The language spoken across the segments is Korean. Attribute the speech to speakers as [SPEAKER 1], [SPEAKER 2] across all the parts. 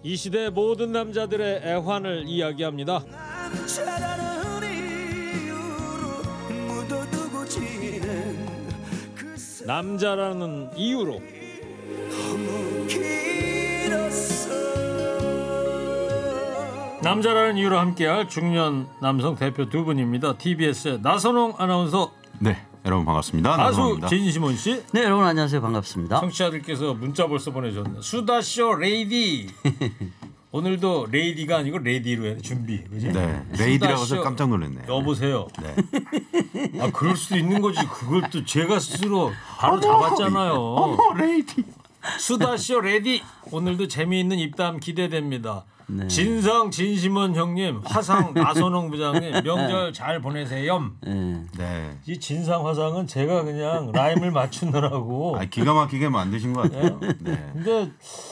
[SPEAKER 1] 이 시대 모든 남자들의 애환을 이야기합니다. 남자라는 이유로. 남자라는 이유로 함께할 중년 남성 대표 두 분입니다. TBS의 나선홍 아나운서.
[SPEAKER 2] 네, 여러분 반갑습니다.
[SPEAKER 1] 가수
[SPEAKER 2] 나선홍입니다.
[SPEAKER 1] 진시몬 씨.
[SPEAKER 3] 네, 여러분 안녕하세요. 반갑습니다.
[SPEAKER 1] 청취자들께서 문자 벌써 보내셨네. 수다쇼 레이디. 오늘도 레이디가 아니고 레디로 해 준비. 그지?
[SPEAKER 2] 네, 레이디라고 해서 깜짝 놀랐네요.
[SPEAKER 1] 여보세요.
[SPEAKER 2] 네.
[SPEAKER 1] 아 그럴 수도 있는 거지. 그걸 또 제가 스스로 바로 잡았잖아요.
[SPEAKER 2] 어머, 레이디.
[SPEAKER 1] 수다쇼 레디. 오늘도 재미있는 입담 기대됩니다.
[SPEAKER 3] 네.
[SPEAKER 1] 진상 진심원 형님, 화상 나선홍 부장님 명절 잘 보내세요.
[SPEAKER 3] 네.
[SPEAKER 2] 네.
[SPEAKER 1] 이 진상 화상은 제가 그냥 라임을 맞추느라고.
[SPEAKER 2] 아, 기가 막히게 만드신 것 같아요. 네.
[SPEAKER 1] 근데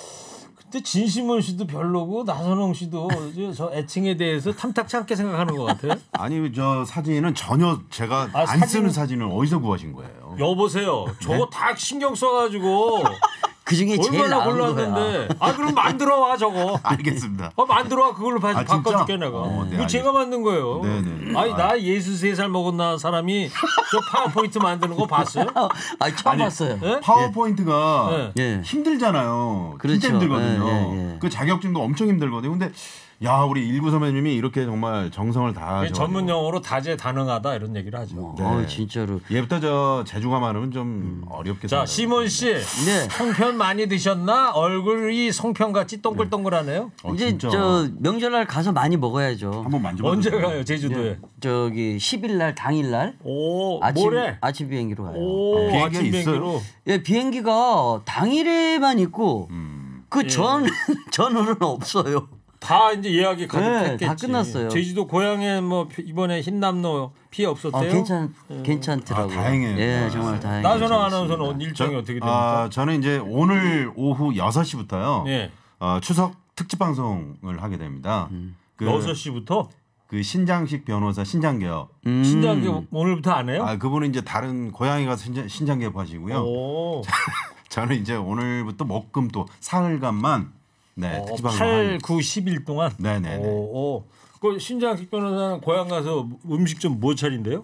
[SPEAKER 1] 진심원 씨도 별로고 나선홍 씨도 저 애칭에 대해서 탐탁치 않게 생각하는 것 같아요.
[SPEAKER 2] 아니 저 사진은 전혀 제가
[SPEAKER 1] 아,
[SPEAKER 2] 안 쓰는 사진을 어디서 구하신 거예요?
[SPEAKER 1] 여보세요. 저거 다 신경 써가지고
[SPEAKER 3] 그 중에 제일
[SPEAKER 1] 얼마나
[SPEAKER 3] 나은 거야.
[SPEAKER 1] 골랐는데. 아 그럼 만들어 와 저거.
[SPEAKER 2] 알겠습니다.
[SPEAKER 1] 만들어 와 그걸로
[SPEAKER 2] 아,
[SPEAKER 1] 바꿔줄게 내가.
[SPEAKER 2] 네,
[SPEAKER 1] 이거 제가 만든 거예요.
[SPEAKER 2] 네네.
[SPEAKER 1] 아니 나 63살 먹은 나 사람이 저 파워포인트 만드는 거 봤어요?
[SPEAKER 3] 아, 처음 봤어요.
[SPEAKER 1] 예?
[SPEAKER 2] 파워포인트가
[SPEAKER 3] 예.
[SPEAKER 2] 힘들잖아요.
[SPEAKER 3] 그렇죠.
[SPEAKER 2] 진짜 힘들거든요.
[SPEAKER 3] 예, 예.
[SPEAKER 2] 그 자격증도 엄청 힘들거든요. 근데 야 우리 일구 선배님이 이렇게 정말 정성을 다하셔.
[SPEAKER 1] 전문 용어로 다재다능하다 이런 얘기를 하죠.
[SPEAKER 2] 네.
[SPEAKER 3] 진짜로.
[SPEAKER 2] 얘부터 저 재주가 많으면 좀 어렵게.
[SPEAKER 1] 자 시몬 씨,
[SPEAKER 3] 네.
[SPEAKER 1] 송편 많이 드셨나? 얼굴이 송편같이 동글동글하네요.
[SPEAKER 3] 이제
[SPEAKER 2] 진짜.
[SPEAKER 3] 저 명절날 가서 많이 먹어야죠.
[SPEAKER 2] 한번 만져봐.
[SPEAKER 1] 언제 가요 제주도에?
[SPEAKER 3] 저기 10일 날 당일 날
[SPEAKER 1] 오
[SPEAKER 3] 아침
[SPEAKER 1] 모레.
[SPEAKER 3] 아침 비행기로 가요.
[SPEAKER 1] 오
[SPEAKER 2] 비행기
[SPEAKER 1] 아침
[SPEAKER 2] 있어요?
[SPEAKER 1] 비행기로.
[SPEAKER 3] 예, 비행기가 당일에만 있고 그 전후는 없어요.
[SPEAKER 1] 다 이제 예약이 가득했겠지.
[SPEAKER 3] 다 끝났어요.
[SPEAKER 1] 제주도 고향에 뭐 이번에 흰남노 피해 없었대요?
[SPEAKER 3] 괜찮더라고요.
[SPEAKER 2] 아, 다행이에요.
[SPEAKER 3] 예, 정말 다행이에요.
[SPEAKER 1] 나선홍 아나운서는 일정이 어떻게 됩니까?
[SPEAKER 2] 저는 이제 오늘 오후 6시부터요.
[SPEAKER 1] 예.
[SPEAKER 2] 추석 특집 방송을 하게 됩니다. 그,
[SPEAKER 1] 6시부터?
[SPEAKER 2] 그 신장식 변호사 신장개업.
[SPEAKER 1] 신장기 오늘부터 안 해요?
[SPEAKER 2] 아, 그분은 이제 다른 고향에 가서 신장개업 하시고요.
[SPEAKER 1] 오.
[SPEAKER 2] 저는 이제 오늘부터 목금 또 사흘간만 특집 방송
[SPEAKER 1] 8, 9, 10일 동안?
[SPEAKER 2] 네네네.
[SPEAKER 1] 오. 그 신장식 변호사는 고향 가서 음식 좀 뭐 차린대요?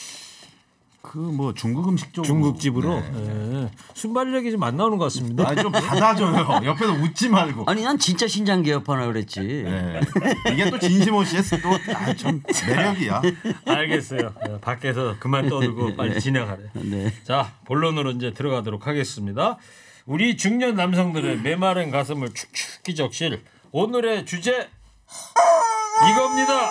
[SPEAKER 2] 그 뭐 중국 음식 쪽으로.
[SPEAKER 1] 중국집으로?
[SPEAKER 2] 네.
[SPEAKER 1] 예. 순발력이 좀 안 나오는 것 같습니다.
[SPEAKER 2] 아, 좀 받아줘요. 옆에서 웃지 말고.
[SPEAKER 3] 아니 난 진짜 신장 개업하나 그랬지.
[SPEAKER 2] 네. 이게 또 진심원 씨의 좀 매력이야.
[SPEAKER 1] 알겠어요. 밖에서 그만 떠들고 빨리 진행하래.
[SPEAKER 3] 네.
[SPEAKER 1] 자, 본론으로 이제 들어가도록 하겠습니다. 우리 중년 남성들의 메마른 가슴을 축축히 적실 오늘의 주제 이겁니다.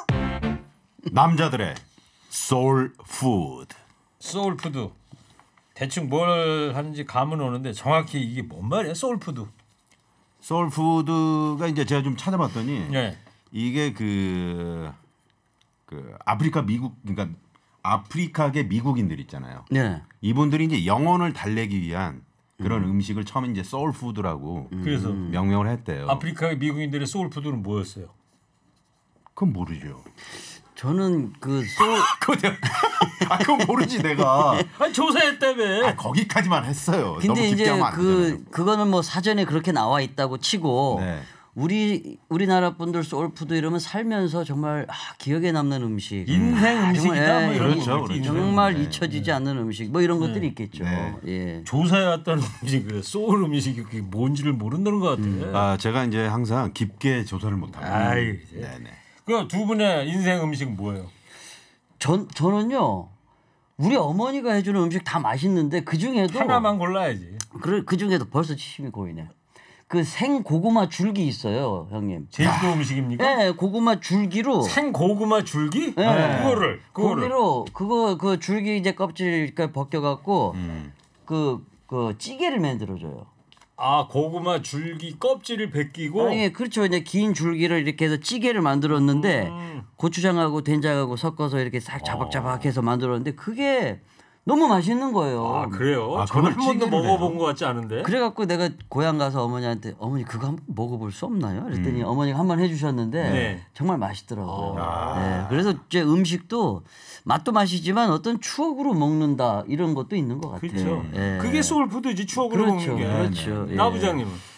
[SPEAKER 2] 남자들의 소울 푸드.
[SPEAKER 1] 소울푸드. 대충 뭘 하는지 감은 오는데 정확히 이게 뭔 말이야? 소울푸드.
[SPEAKER 2] 소울 푸드가 이제 제가 좀 찾아봤더니
[SPEAKER 1] 네.
[SPEAKER 2] 이게 그 아프리카 미국 그러니까 아프리카계 미국인들 있잖아요.
[SPEAKER 3] 네.
[SPEAKER 2] 이분들이 이제 영혼을 달래기 위한 그런 음식을 처음에 이제 소울 푸드라고
[SPEAKER 1] 그래서
[SPEAKER 2] 명명을 했대요.
[SPEAKER 1] 아프리카의 미국인들의 소울푸드는 뭐였어요?
[SPEAKER 2] 그건 모르죠.
[SPEAKER 3] 저는 그 소울
[SPEAKER 2] 그건 모르지 내가.
[SPEAKER 1] 아니 조사했다며.
[SPEAKER 2] 거기까지만 했어요. 너무
[SPEAKER 3] 근데
[SPEAKER 2] 깊게
[SPEAKER 3] 이제
[SPEAKER 2] 하면 안 되잖아요.
[SPEAKER 3] 그거는 뭐 사전에 그렇게 나와 있다고 치고
[SPEAKER 2] 네.
[SPEAKER 3] 우리나라 분들 소울푸드 이러면 살면서 정말 정말 남는 음식,
[SPEAKER 1] 인생 음식이다. 뭐 이런
[SPEAKER 2] 그렇죠,
[SPEAKER 1] 거.
[SPEAKER 2] 그렇죠.
[SPEAKER 3] 정말
[SPEAKER 2] 네.
[SPEAKER 3] 잊혀지지 않는 음식 뭐 이런 것들이 있겠죠.
[SPEAKER 2] 네.
[SPEAKER 3] 예.
[SPEAKER 1] 조사해왔다는 음식, 소울 음식이 그게 뭔지를 모른다는 것 같아.
[SPEAKER 2] 제가 이제 항상 깊게 조사를 못합니다.
[SPEAKER 1] 아이,
[SPEAKER 2] 네네.
[SPEAKER 1] 그 두 분의 인생 음식은 뭐예요?
[SPEAKER 3] 저는요 우리 어머니가 해주는 음식 다 맛있는데 그 중에도
[SPEAKER 1] 하나만 골라야지.
[SPEAKER 3] 그 중에도 벌써 침이 고이네. 그 생 고구마 줄기 있어요, 형님.
[SPEAKER 1] 제주도 음식입니까?
[SPEAKER 3] 네, 고구마 줄기로
[SPEAKER 1] 생 고구마 줄기?
[SPEAKER 3] 네.
[SPEAKER 1] 그거를
[SPEAKER 3] 고기로 그 줄기 이제 껍질 벗겨갖고 그 찌개를 만들어줘요.
[SPEAKER 1] 아 고구마 줄기 껍질을 벗기고.
[SPEAKER 3] 아니 그렇죠. 이제 긴 줄기를 이렇게 해서 찌개를 만들었는데 고추장하고 된장하고 섞어서 이렇게 싹 자박자박해서 만들었는데 그게 너무 맛있는 거예요.
[SPEAKER 1] 아 그래요?
[SPEAKER 2] 아,
[SPEAKER 1] 저는 한
[SPEAKER 2] 그걸
[SPEAKER 1] 번도
[SPEAKER 2] 찌개를
[SPEAKER 1] 먹어본 것 같지 않은데.
[SPEAKER 3] 그래갖고 내가 고향 가서 어머니한테 어머니 그거 한번 먹어볼 수 없나요? 그랬더니 어머니가 한번 해주셨는데
[SPEAKER 1] 네.
[SPEAKER 3] 정말 맛있더라고요. 네, 그래서 이제 음식도 맛도 맛이지만 어떤 추억으로 먹는다 이런 것도 있는 것 같아요.
[SPEAKER 1] 그렇죠.
[SPEAKER 3] 예.
[SPEAKER 1] 그게 소울푸드지 추억으로
[SPEAKER 3] 그렇죠,
[SPEAKER 1] 먹는 게.
[SPEAKER 3] 그렇죠. 예.
[SPEAKER 1] 나 부장님은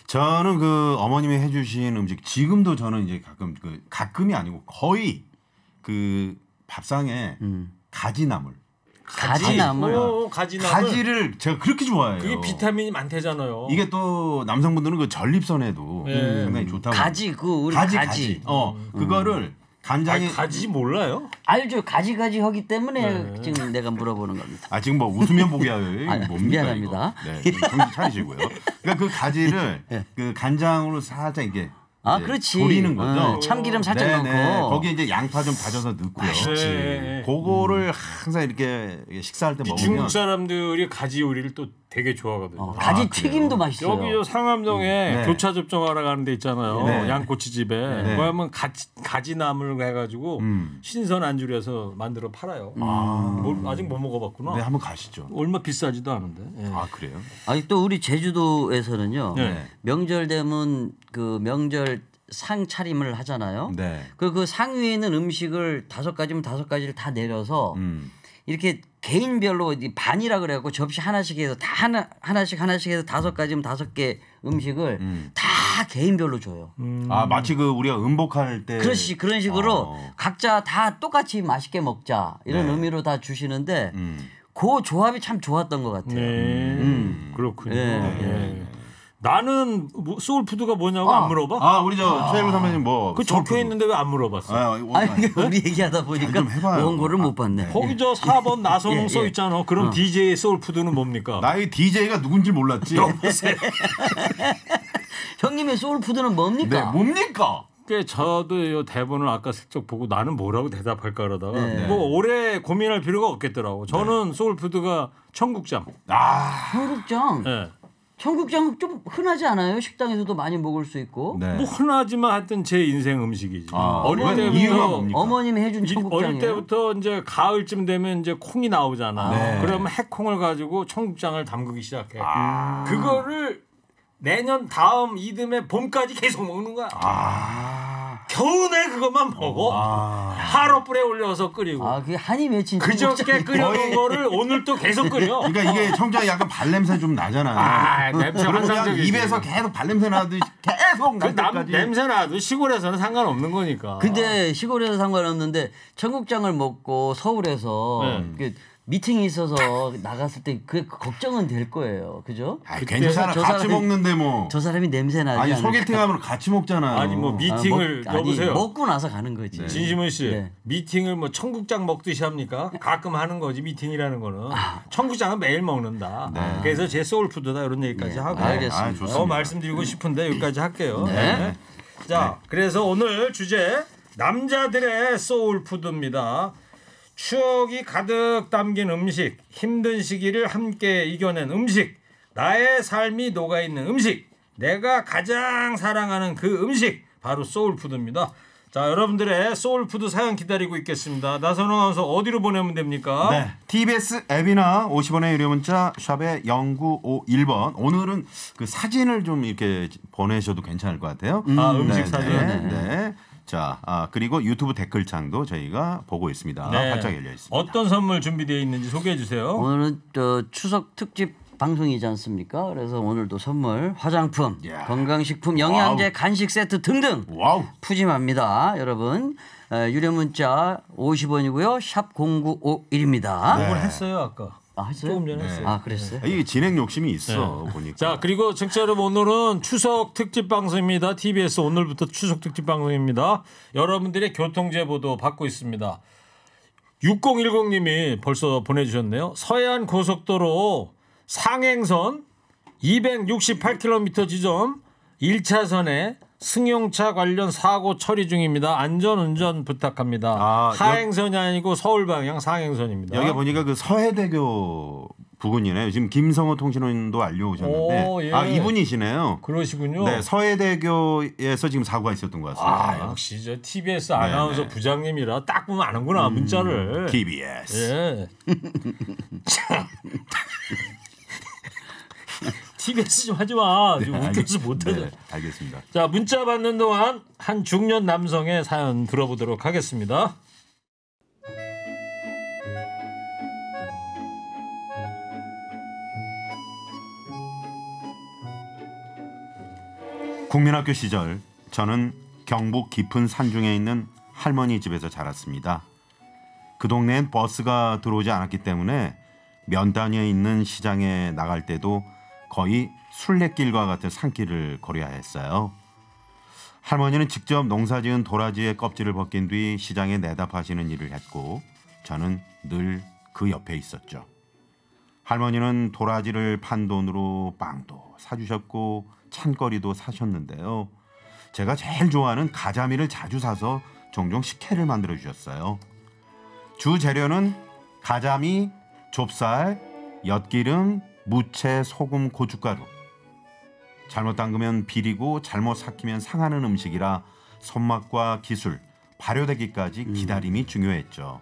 [SPEAKER 2] 저는 그 어머님이 해주신 음식 지금도 저는 이제 가끔이 아니고 거의 그 밥상에 가지나물.
[SPEAKER 3] 가지나물.
[SPEAKER 2] 가지를 제가 그렇게 좋아해요.
[SPEAKER 1] 그게 비타민이 많대잖아요.
[SPEAKER 2] 이게 또 남성분들은 그 전립선에도 상당히 좋다고.
[SPEAKER 3] 가지 우리 가지.
[SPEAKER 2] 그거를 간장에
[SPEAKER 1] 가지 몰라요?
[SPEAKER 3] 알죠. 가지 하기 때문에 지금 내가 물어보는 겁니다.
[SPEAKER 2] 아 지금 뭐 웃으면 보게 하요. 뭡니까
[SPEAKER 3] 미안합니다.
[SPEAKER 2] 이거. 네, 정신 차리시고요. 그러니까 그 가지를 그 간장으로 살짝 이게
[SPEAKER 3] 그렇지.
[SPEAKER 2] 졸이는 거죠.
[SPEAKER 3] 참기름 살짝 넣고
[SPEAKER 2] 거기에 이제 양파 좀 다져서 넣고요.
[SPEAKER 1] 맛있지.
[SPEAKER 2] 그거를 항상 이렇게 식사할 때 먹으면
[SPEAKER 1] 중국 사람들이 가지 요리를 또 되게 좋아하거든요.
[SPEAKER 3] 가지 튀김도 맛있어요.
[SPEAKER 1] 여기 저 상암동에 교차 접종하러 가는 데 있잖아요.
[SPEAKER 2] 네.
[SPEAKER 1] 양꼬치집에. 거기 하면 가지나물 해가지고 신선 안주로 해서 만들어 팔아요. 아직 못 먹어봤구나.
[SPEAKER 2] 네, 한번 가시죠.
[SPEAKER 1] 얼마 비싸지도 않은데. 예.
[SPEAKER 2] 아 그래요?
[SPEAKER 3] 아니 또 우리 제주도에서는요.
[SPEAKER 1] 네.
[SPEAKER 3] 명절 되면 그 명절 상 차림을 하잖아요.
[SPEAKER 2] 네.
[SPEAKER 3] 그리고 그 상 위에 있는 음식을 5가지면 5가지를 다 내려서 이렇게 개인별로 반이라 그래갖고 접시 하나씩 해서 다 하나씩 해서 5가지면 5개 음식을 다 개인별로 줘요.
[SPEAKER 2] 아 마치 그 우리가 음복할 때
[SPEAKER 3] 그렇지 그런 식으로 각자 다 똑같이 맛있게 먹자 이런
[SPEAKER 2] 네.
[SPEAKER 3] 의미로 다 주시는데 그 조합이 참 좋았던 것 같아요.
[SPEAKER 1] 그렇군요.
[SPEAKER 3] 네.
[SPEAKER 1] 예. 나는 소울푸드가 뭐냐고 안 물어봐?
[SPEAKER 2] 아 우리 저 최일구 선배님 뭐
[SPEAKER 1] 그 적혀 있는데 왜 안 물어봤어?
[SPEAKER 3] 아니 우리 얘기하다 보니까
[SPEAKER 2] 좀 해봐요.
[SPEAKER 3] 원고를 못 봤네.
[SPEAKER 1] 거기 저 4번 나선홍
[SPEAKER 3] 예,
[SPEAKER 1] 써
[SPEAKER 3] 예.
[SPEAKER 1] 있잖아. 그럼 DJ 소울푸드는 뭡니까?
[SPEAKER 2] 나의 DJ가 누군지 몰랐지.
[SPEAKER 3] 형님의 소울푸드는
[SPEAKER 2] 네,
[SPEAKER 3] 뭡니까?
[SPEAKER 2] 뭡니까?
[SPEAKER 1] 그 저도 이 대본을 아까 슬쩍 보고 나는 뭐라고 대답할까 그러다가
[SPEAKER 3] 네.
[SPEAKER 1] 뭐 오래 고민할 필요가 없겠더라고. 저는 소울푸드가 청국장.
[SPEAKER 2] 아,
[SPEAKER 3] 청국장.
[SPEAKER 1] 예.
[SPEAKER 3] 청국장 좀 흔하지 않아요? 식당에서도 많이 먹을 수 있고.
[SPEAKER 2] 네.
[SPEAKER 1] 뭐 흔하지만 하여튼 제 인생 음식이지.
[SPEAKER 2] 왜?
[SPEAKER 1] 어릴
[SPEAKER 2] 이유가
[SPEAKER 1] 때부터
[SPEAKER 2] 뭡니까?
[SPEAKER 3] 어머님이 해준 청국장이에요.
[SPEAKER 1] 어릴 때부터 이제 가을쯤 되면 이제 콩이 나오잖아.
[SPEAKER 2] 네.
[SPEAKER 1] 그러면 해콩을 가지고 청국장을 담그기 시작해. 그거를 내년 다음 이듬해 봄까지 계속 먹는 거야. 겨우내 그것만 먹어. 하루 불에 올려서 끓이고.
[SPEAKER 3] 그게 한이 맺힌
[SPEAKER 1] 그저께 끓여놓은 거를 오늘 또 계속 끓여.
[SPEAKER 2] 그러니까 이게 청국장이 약간 발냄새 좀 나잖아요.
[SPEAKER 1] 냄새
[SPEAKER 2] 그러면
[SPEAKER 1] 환상적이지.
[SPEAKER 2] 입에서 계속 발냄새 나듯이 계속 날 때까지.
[SPEAKER 1] 냄새 나도 시골에서는 상관없는 거니까.
[SPEAKER 3] 근데 시골에서 상관없는데 청국장을 먹고 서울에서 그 미팅이 있어서 나갔을 때 그 걱정은 될 거예요. 그죠?
[SPEAKER 2] 괜찮아.
[SPEAKER 3] 저
[SPEAKER 2] 같이
[SPEAKER 3] 사람이-
[SPEAKER 2] 먹는데 뭐.
[SPEAKER 3] 저 사람이 냄새 나지
[SPEAKER 2] 아니
[SPEAKER 3] 않을까?
[SPEAKER 2] 소개팅하면 같이 먹잖아요.
[SPEAKER 1] 아니 뭐 미팅을 여보세요.
[SPEAKER 3] 먹고 나서 가는 거지.
[SPEAKER 1] 진심은 씨
[SPEAKER 3] 네.
[SPEAKER 1] 미팅을 뭐 청국장 먹듯이 합니까? 가끔 하는 거지 미팅이라는 거는. 청국장은 매일 먹는다. 그래서 제 소울푸드다 이런 얘기까지 하고.
[SPEAKER 3] 알겠습니다.
[SPEAKER 2] 좋습니다.
[SPEAKER 1] 말씀드리고 싶은데 여기까지 할게요. 네. 자, 그래서 오늘 주제 남자들의 소울푸드입니다. 추억이 가득 담긴 음식, 힘든 시기를 함께 이겨낸 음식, 나의 삶이 녹아있는 음식, 내가 가장 사랑하는 그 음식, 바로 소울푸드입니다. 자, 여러분들의 소울푸드 사연 기다리고 있겠습니다. 나선홍 아나운서 어디로 보내면 됩니까?
[SPEAKER 2] 네. TBS 앱이나 50원의 유료 문자 샵에 0951번. 오늘은 그 사진을 좀 이렇게 보내셔도 괜찮을 것 같아요.
[SPEAKER 1] 음식
[SPEAKER 2] 네,
[SPEAKER 1] 사진.
[SPEAKER 2] 네. 자, 그리고 유튜브 댓글창도 저희가 보고 있습니다.
[SPEAKER 1] 네.
[SPEAKER 2] 활짝 열려 있습니다.
[SPEAKER 1] 어떤 선물 준비되어 있는지 소개해 주세요.
[SPEAKER 3] 오늘은 추석 특집 방송이지 않습니까? 그래서 오늘도 선물, 화장품,
[SPEAKER 2] 야.
[SPEAKER 3] 건강식품, 영양제, 간식 세트 등등
[SPEAKER 2] 와우.
[SPEAKER 3] 푸짐합니다. 여러분 유료 문자 50원이고요. 샵 0951입니다.
[SPEAKER 1] 그걸 했어요 아까.
[SPEAKER 3] 했어요?
[SPEAKER 1] 조금 전에 했어요.
[SPEAKER 3] 그랬어요?
[SPEAKER 2] 이게 진행 욕심이 있어 보니까.
[SPEAKER 1] 자, 그리고 청취자 여러분 오늘은 추석 특집 방송입니다. TBS 오늘부터 추석 특집 방송입니다. 여러분들의 교통제보도 받고 있습니다. 6010님이 벌써 보내주셨네요. 서해안 고속도로 상행선 268km 지점 1차선에 승용차 관련 사고 처리 중입니다. 안전운전 부탁합니다. 하행선이 아니고 서울 방향 상행선입니다.
[SPEAKER 2] 여기 보니까 그 서해대교 부근이네요. 지금 김성호 통신원도 알려오셨는데
[SPEAKER 1] 오, 예.
[SPEAKER 2] 이분이시네요.
[SPEAKER 1] 그러시군요.
[SPEAKER 2] 네, 서해대교에서 지금 사고가 있었던 것 같습니다.
[SPEAKER 1] 역시 저 TBS 아나운서 부장님이라 딱 보면 아는구나 문자를.
[SPEAKER 2] TBS.
[SPEAKER 1] 예. 자. TBS 좀 하지 마. 좀 웃겨서 못하죠.
[SPEAKER 2] 네, 알겠습니다.
[SPEAKER 1] 자, 문자 받는 동안 한 중년 남성의 사연 들어보도록 하겠습니다.
[SPEAKER 2] 국민학교 시절 저는 경북 깊은 산중에 있는 할머니 집에서 자랐습니다. 그 동네엔 버스가 들어오지 않았기 때문에 면 단위에 있는 시장에 나갈 때도 거의 순례길과 같은 산길을 걸어야 했어요. 할머니는 직접 농사지은 도라지의 껍질을 벗긴 뒤 시장에 내다 파시는 일을 했고 저는 늘 그 옆에 있었죠. 할머니는 도라지를 판 돈으로 빵도 사주셨고 찬거리도 사셨는데요. 제가 제일 좋아하는 가자미를 자주 사서 종종 식혜를 만들어 주셨어요. 주 재료는 가자미, 좁쌀, 엿기름, 무채, 소금, 고춧가루. 잘못 담그면 비리고 잘못 삭히면 상하는 음식이라 손맛과 기술, 발효되기까지 기다림이 중요했죠.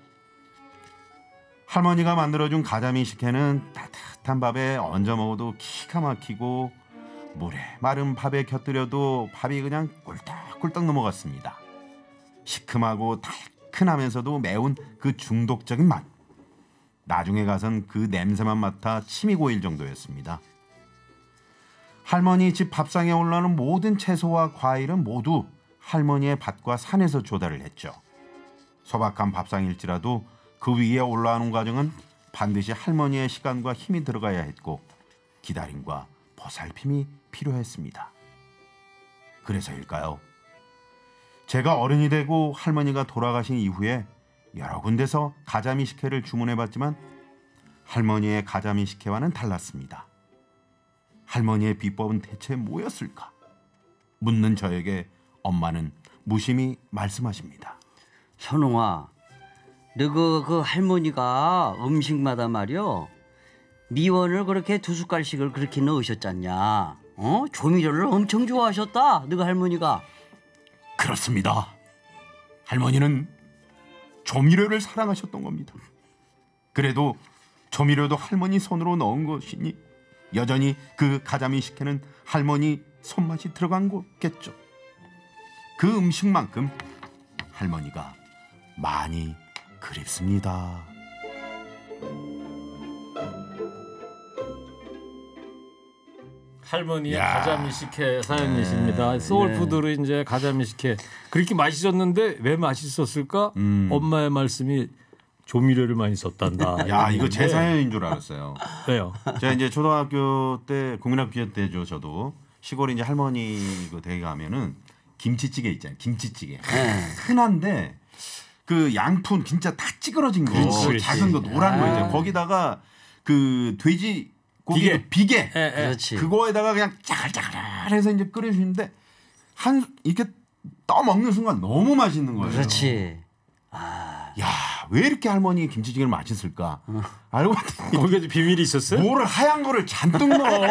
[SPEAKER 2] 할머니가 만들어준 가자미 식혜는 따뜻한 밥에 얹어 먹어도 기가 막히고 물에 마른 밥에 곁들여도 밥이 그냥 꿀떡꿀떡 넘어갔습니다. 시큼하고 달큰하면서도 매운 그 중독적인 맛. 나중에 가선 그 냄새만 맡아 침이 고일 정도였습니다. 할머니 집 밥상에 올라오는 모든 채소와 과일은 모두 할머니의 밭과 산에서 조달을 했죠. 소박한 밥상일지라도 그 위에 올라오는 과정은 반드시 할머니의 시간과 힘이 들어가야 했고 기다림과 보살핌이 필요했습니다. 그래서일까요? 제가 어른이 되고 할머니가 돌아가신 이후에 여러 군데서 가자미 식혜를 주문해봤지만 할머니의 가자미 식혜와는 달랐습니다. 할머니의 비법은 대체 뭐였을까? 묻는 저에게 엄마는 무심히 말씀하십니다.
[SPEAKER 3] 선웅아, 너 그 할머니가 음식마다 말이요 미원을 그렇게 2숟갈씩을 그렇게 넣으셨잖냐? 조미료를 엄청 좋아하셨다. 너가 할머니가.
[SPEAKER 2] 그렇습니다. 할머니는 조미료를 사랑하셨던 겁니다. 그래도 조미료도 할머니 손으로 넣은 것이니 여전히 그 가자미 식혜는 할머니 손맛이 들어간 거겠죠. 그 음식만큼 할머니가 많이 그립습니다.
[SPEAKER 1] 할머니의 가자미 식혜 사연이십니다. 소울푸드로 이제 가자미 식혜 그렇게 맛있었는데 왜 맛있었을까? 엄마의 말씀이 조미료를 많이 썼단다.
[SPEAKER 2] 야, 이거 제 사연인 줄 알았어요.
[SPEAKER 1] 왜요?
[SPEAKER 2] 제가 이제 초등학교 때 국민학교 때죠. 저도 시골에 이제 할머니 그 댁에 가면은 김치찌개 있잖아요. 김치찌개 흔한데 그 양푼 진짜 다 찌그러진 거,
[SPEAKER 1] 그렇지.
[SPEAKER 2] 작은 거 노란 거 있잖아요. 거기다가 그 돼지 고기 비계
[SPEAKER 3] 그렇지.
[SPEAKER 2] 그거에다가 그냥 짜글짜글해서 이제 끓여주는데 한 이렇게 떠 먹는 순간 너무 맛있는 거예요.
[SPEAKER 3] 그렇지.
[SPEAKER 2] 야, 왜 이렇게 할머니 김치찌개를 맛있을까? 알고 봤더니
[SPEAKER 1] 거기에 비밀이 있었어요?
[SPEAKER 2] 뭐를 하얀 거를 잔뜩 넣어.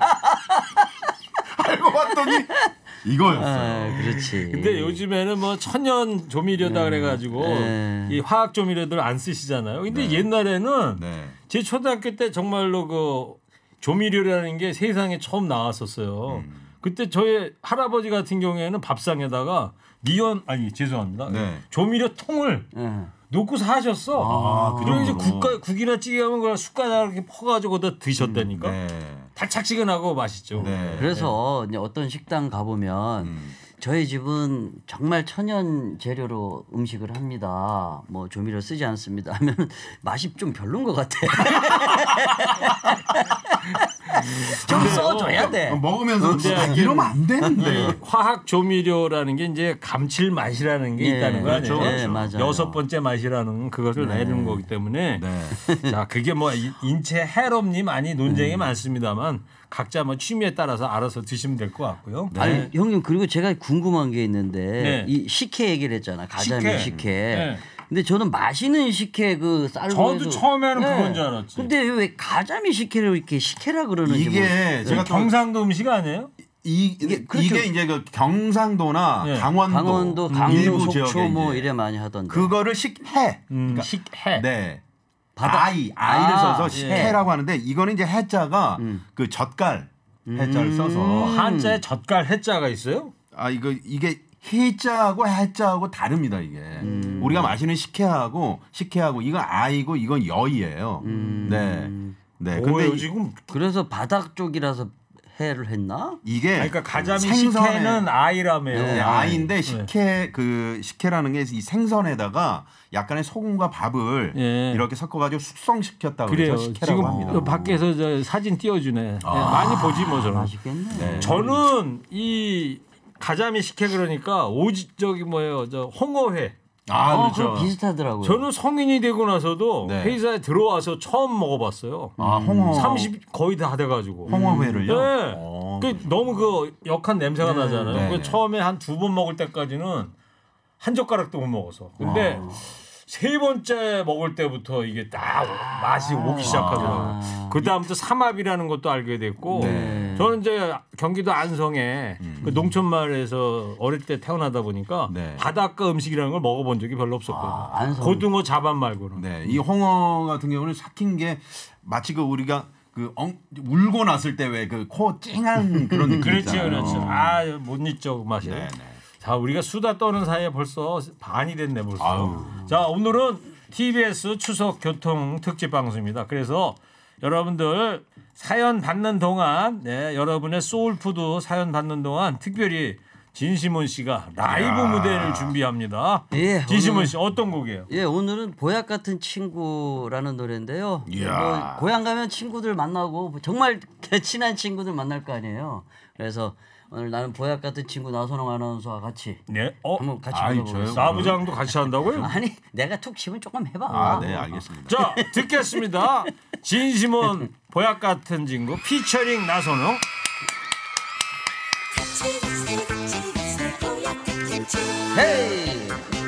[SPEAKER 2] 알고 봤더니 이거였어요.
[SPEAKER 3] 그렇지.
[SPEAKER 1] 근데 요즘에는 뭐 천연 조미료다 그래가지고 이 화학 조미료들 안 쓰시잖아요. 근데 옛날에는 제 초등학교 때 정말로 그 조미료라는 게 세상에 처음 나왔었어요. 그때 저희 할아버지 같은 경우에는 밥상에다가 죄송합니다. 조미료 통을 놓고 사셨어. 그리고 이제 국이나 찌개 하면 그냥 숟가락 이렇게 퍼가지고 다 드셨다니까. 달짝지근하고 맛있죠.
[SPEAKER 3] 그래서 이제 어떤 식당 가보면 저희 집은 정말 천연 재료로 음식을 합니다. 뭐 조미료 쓰지 않습니다. 하면 맛이 좀 별론 것 같아. 좀 써줘야 돼.
[SPEAKER 2] 먹으면서 이러면 안 되는데.
[SPEAKER 1] 화학 조미료라는 게 이제 감칠맛이라는 게 있다는 거 아니에요?
[SPEAKER 3] 네, 맞아요.
[SPEAKER 1] 6번째 맛이라는 그것을 내는 거기 때문에 자 그게 뭐 인체 해롭니 많이 논쟁이 많습니다만 각자 뭐 취미에 따라서 알아서 드시면 될 것 같고요.
[SPEAKER 3] 아니 형님 그리고 제가 궁금한 게 있는데 이 식혜 얘기를 했잖아. 가자미 식혜. 근데 저는 마시는 식혜 그 쌀로
[SPEAKER 1] 저도 처음에는 그건 줄 알았지.
[SPEAKER 3] 근데 왜 가자미 식혜를 이렇게 식혜라 그러는지
[SPEAKER 2] 이게 제가
[SPEAKER 1] 경상도 음식 아니에요?
[SPEAKER 2] 이게 이제 그 경상도나 강원도,
[SPEAKER 3] 강릉,
[SPEAKER 2] 일부
[SPEAKER 3] 속초
[SPEAKER 2] 지역에
[SPEAKER 3] 뭐 이래 많이 하던데.
[SPEAKER 2] 그거를 식혜. 그러니까
[SPEAKER 1] 식혜.
[SPEAKER 2] 네. 아이를 써서 식혜라고 하는데 이거는 이제 해자가 그 젓갈 해자를 써서
[SPEAKER 1] 한자에 젓갈 해자가 있어요?
[SPEAKER 2] 이게 해자하고 해자하고 다릅니다 이게. 우리가 마시는 식혜하고 이건 아이고 이건 여이예요. 네. 근데
[SPEAKER 1] 지금
[SPEAKER 3] 그래서 바닥 쪽이라서 식혜를 했나?
[SPEAKER 2] 이게
[SPEAKER 1] 그러니까 가자미
[SPEAKER 2] 생선에-
[SPEAKER 1] 식혜는 아이라며요.
[SPEAKER 2] 네, 아이인데 식혜라는 게 이 생선에다가 약간의 소금과 밥을 이렇게 섞어가지고 숙성시켰다고
[SPEAKER 1] 그래요.
[SPEAKER 2] 해서 식혜라고
[SPEAKER 1] 지금
[SPEAKER 2] 합니다.
[SPEAKER 1] 밖에서 저 사진 띄워주네. 많이 보지 뭐 저는.
[SPEAKER 3] 맛있겠네.
[SPEAKER 1] 저는 이 가자미 식혜 그러니까 저기 뭐예요, 저 홍어회.
[SPEAKER 3] 그거 비슷하더라고요.
[SPEAKER 1] 저는 성인이 되고 나서도
[SPEAKER 2] 네.
[SPEAKER 1] 회사에 들어와서 처음 먹어봤어요.
[SPEAKER 2] 홍어
[SPEAKER 1] 30 거의 다 돼가지고.
[SPEAKER 2] 홍어회를요?
[SPEAKER 1] 네. 너무 그 역한 냄새가 나잖아요.
[SPEAKER 2] 네.
[SPEAKER 1] 그 처음에 한 2번 먹을 때까지는 한 젓가락도 못 먹어서. 근데 세 번째 먹을 때부터 이게 딱 맛이 오기 시작하더라고요. 그 다음부터 삼합이라는 것도 알게 됐고, 저는 이제 경기도 안성에 그 농촌마을에서 어릴 때 태어나다 보니까 바닷가 음식이라는 걸 먹어본 적이 별로 없었거든요. 고등어 자반 말고는.
[SPEAKER 2] 네, 이 홍어 같은 경우는 삭힌 게 마치 그 우리가 울고 났을 때 왜 그 코 찡한 그런 느낌
[SPEAKER 1] 그렇죠,
[SPEAKER 2] 있잖아요.
[SPEAKER 1] 그렇죠. 못 잊죠 그 맛이.
[SPEAKER 2] 네.
[SPEAKER 1] 자, 우리가 수다 떠는 사이에 벌써 반이 됐네 벌써.
[SPEAKER 2] 아유.
[SPEAKER 1] 자, 오늘은 TBS 추석 교통 특집 방송입니다. 그래서 여러분들 사연 받는 동안, 여러분의 소울푸드 사연 받는 동안 특별히 진시몬 씨가 라이브 무대를 준비합니다.
[SPEAKER 3] 예,
[SPEAKER 1] 진시몬 씨 어떤 곡이에요?
[SPEAKER 3] 예, 오늘은 보약 같은 친구라는 노래인데요.
[SPEAKER 2] 이야.
[SPEAKER 3] 뭐 고향 가면 친구들 만나고 정말 친한 친구들 만날 거 아니에요. 그래서 오늘 나는 보약 같은 친구 나선홍 아나운서와 같이
[SPEAKER 1] 네,
[SPEAKER 3] 한번 같이 불러보겠습니다.
[SPEAKER 1] 사부장도 같이 한다고요?
[SPEAKER 3] 아니 내가 툭 치면 조금 해봐.
[SPEAKER 2] 네, 알겠습니다.
[SPEAKER 1] 자, 듣겠습니다. 진시몬 보약 같은 친구 피처링 나선홍.
[SPEAKER 3] 헤이.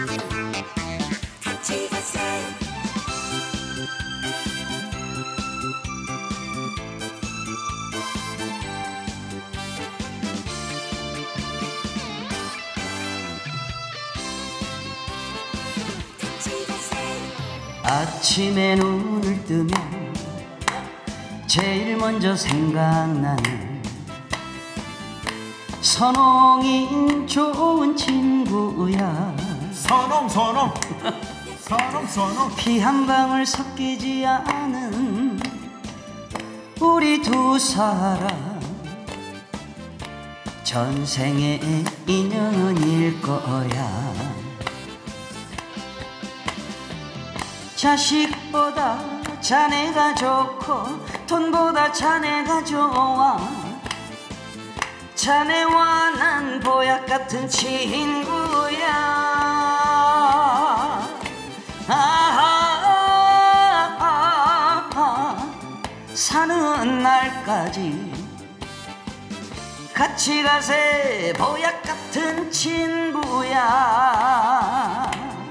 [SPEAKER 3] 아침에 눈을 뜨면 제일 먼저 생각나는 선홍이 좋은 친구야.
[SPEAKER 2] 선홍
[SPEAKER 3] 피 한 방울 섞이지 않은 우리 두 사람 전생의 인연일 거야. 자식보다 자네가 좋고 돈보다 자네가 좋아. 자네와 난 보약 같은 친구야. 사는 날까지 같이 가세 보약 같은 친구야.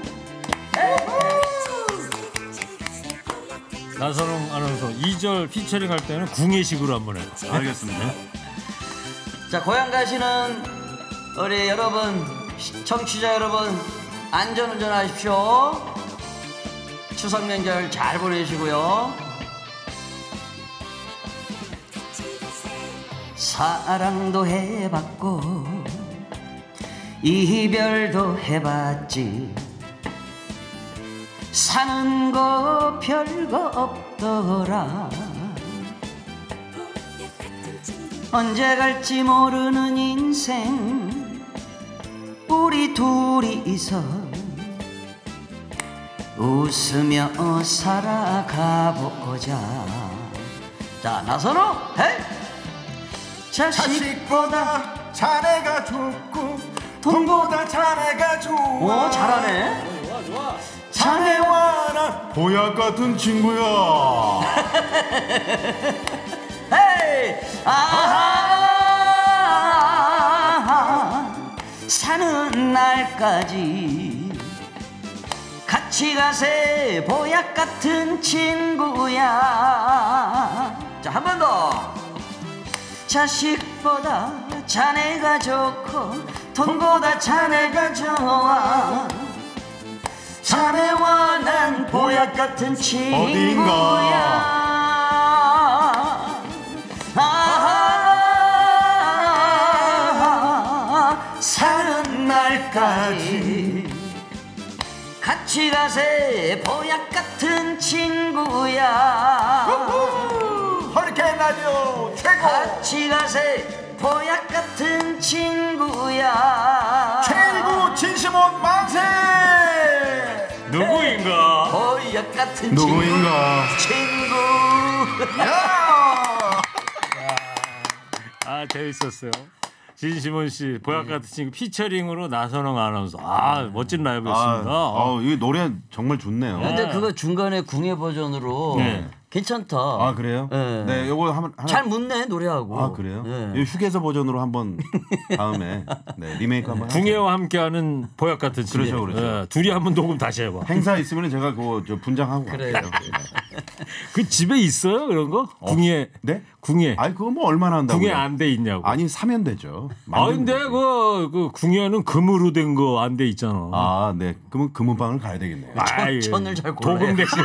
[SPEAKER 1] 나선홍 아나운서 2절 피처링 할 때는 궁예식으로 한번 해요.
[SPEAKER 2] 알겠습니다.
[SPEAKER 3] 자, 고향 가시는 우리 여러분, 청취자 여러분, 안전운전 하십시오. 추석 명절 잘 보내시고요. 사랑도 해봤고 이별도 해봤지. 사는 거 별거 없더라. 언제 갈지 모르는 인생 우리 둘이서 웃으며 살아가보자. 자, 나선홍 헤이!
[SPEAKER 2] 자식보다 자네가 좋고 돈보다 자네가 좋아.
[SPEAKER 3] 오, 잘하네.
[SPEAKER 2] 자네와 나 보약 같은 친구야.
[SPEAKER 3] 헤이! 사는 날까지 같이 가세 보약 같은 친구야. 자, 한 번 더. 자식보다 자네가 좋고 돈보다 자네가 좋아. 자네와 난 보약 같은 친구야. 사는 날까지 같이 가세 보약 같은 친구야.
[SPEAKER 2] 허리케인 라디오 최고.
[SPEAKER 3] 같이 가세 보약 같은 친구야.
[SPEAKER 2] 최일구 진심원 만세.
[SPEAKER 1] 누구인가?
[SPEAKER 3] 보약 같은
[SPEAKER 2] 누구인가?
[SPEAKER 3] 친구.
[SPEAKER 2] 야!
[SPEAKER 1] 아 재밌었어요. 진심원 씨 보약 같은 친구 피처링으로 나선홍 아나운서. 아 멋진 라이브였습니다.
[SPEAKER 2] 이 노래 정말 좋네요.
[SPEAKER 3] 근데 그거 중간에 궁예 버전으로
[SPEAKER 1] 네.
[SPEAKER 3] 괜찮다.
[SPEAKER 2] 아 그래요?
[SPEAKER 3] 네.
[SPEAKER 2] 네, 요거 하나
[SPEAKER 3] 잘 묻네 노래하고.
[SPEAKER 2] 아 그래요?
[SPEAKER 3] 네.
[SPEAKER 2] 이 휴게소 버전으로 한번 다음에 리메이크 한번.
[SPEAKER 1] 궁예와 함께하는 보약 같은 친구.
[SPEAKER 2] 그렇죠, 그렇죠.
[SPEAKER 1] 예, 둘이 한번 녹음 다시 해봐.
[SPEAKER 2] 행사 있으면 제가 그거 분장하고
[SPEAKER 3] 그래요.
[SPEAKER 2] 갈게요.
[SPEAKER 1] 그 집에 있어요 그런 거? 궁예.
[SPEAKER 2] 네?
[SPEAKER 1] 궁예.
[SPEAKER 2] 아니 그거 뭐 얼마나 한다고?
[SPEAKER 1] 궁예 안 돼 있냐고.
[SPEAKER 2] 아니 사면 되죠.
[SPEAKER 1] 아 근데
[SPEAKER 2] 되지.
[SPEAKER 1] 그 궁예는 금으로 된 거 안 돼 있잖아.
[SPEAKER 2] 아, 네. 그러면 금은방을 가야 되겠네요.
[SPEAKER 1] 아이,
[SPEAKER 3] 천을 잘 골라야
[SPEAKER 1] 도금 대신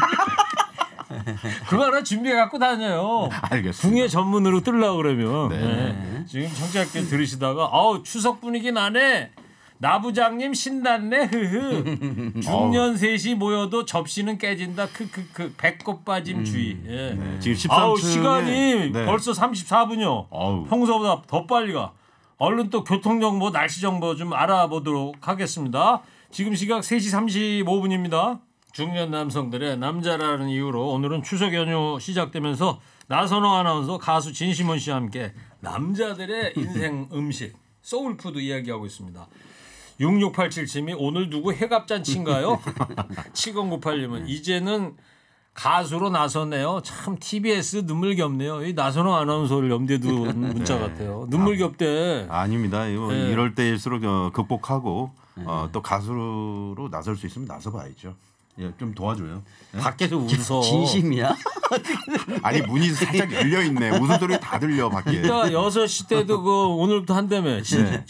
[SPEAKER 1] 그거 하나 준비해 갖고 다녀요.
[SPEAKER 2] 알겠습니다.
[SPEAKER 1] 궁예 전문으로 뜨려고 그러면.
[SPEAKER 2] 네.
[SPEAKER 1] 네. 지금 청취자께 들으시다가 추석 분위기 나네. 나부장님 신났네. 흐흐. 중년 셋이 모여도 접시는 깨진다. 크크크. 배꼽 빠짐 주의. 예.
[SPEAKER 2] 네, 지금 13층에
[SPEAKER 1] 아우 시간이
[SPEAKER 2] 네.
[SPEAKER 1] 벌써 34분이요.
[SPEAKER 2] 아우.
[SPEAKER 1] 평소보다 더 빨리 가. 얼른 또 교통정보, 날씨 정보 좀 알아보도록 하겠습니다. 지금 시각 3시 35분입니다. 중년 남성들의 남자라는 이유로 오늘은 추석 연휴 시작되면서 나선홍 아나운서 가수 진심원 씨와 함께 남자들의 인생 음식 소울푸드 이야기하고 있습니다. 6687님이 오늘 누구 해갑잔치인가요? 7098님은 이제는 가수로 나섰네요. 참 TBS 눈물겹네요. 이 나선홍 아나운서를 염두에 둔 문자 같아요. 눈물겹대.
[SPEAKER 2] 아닙니다.
[SPEAKER 1] 네.
[SPEAKER 2] 이럴 때일수록 극복하고 또 가수로 나설 수 있으면 나서봐야죠. 예, 좀 도와줘요.
[SPEAKER 1] 밖에서 웃어.
[SPEAKER 3] 진심이야?
[SPEAKER 2] 아니 문이 살짝 열려 있네. 웃음소리 다 들려 밖에.
[SPEAKER 1] 이따 6시 때도 오늘부터 한다며.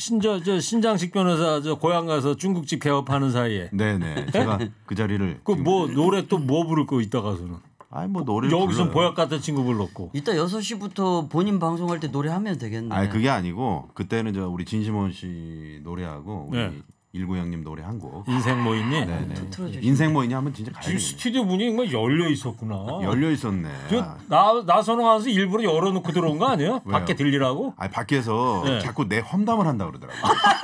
[SPEAKER 1] 신장식 변호사 고향 가서 중국집 개업하는 사이에.
[SPEAKER 2] 네네. 제가 그 자리를.
[SPEAKER 1] 노래 또 뭐 부를 거 이따 가서는.
[SPEAKER 2] 아니 뭐 노래.
[SPEAKER 1] 여기서 보약 같은 친구 불렀고.
[SPEAKER 3] 이따 6시부터 본인 방송할 때 노래하면 되겠네.
[SPEAKER 2] 아니 그게 아니고 그때는 우리 진심원 씨 노래하고 우리
[SPEAKER 1] 네.
[SPEAKER 2] 일구 형님 노래 한 곡.
[SPEAKER 1] 인생 뭐 있니?
[SPEAKER 2] 네네.
[SPEAKER 3] 틀어주시죠.
[SPEAKER 2] 인생 뭐이냐 하면 진짜 가야
[SPEAKER 1] 지금
[SPEAKER 2] 돼.
[SPEAKER 1] 스튜디오 문이 정말 열려 있었구나.
[SPEAKER 2] 열려 있었네.
[SPEAKER 1] 나선홍 아나운서 일부러 열어놓고 들어온 거 아니에요?
[SPEAKER 2] 왜요?
[SPEAKER 1] 밖에 들리라고?
[SPEAKER 2] 아니 밖에서
[SPEAKER 1] 네.
[SPEAKER 2] 자꾸 내 험담을 한다 그러더라고.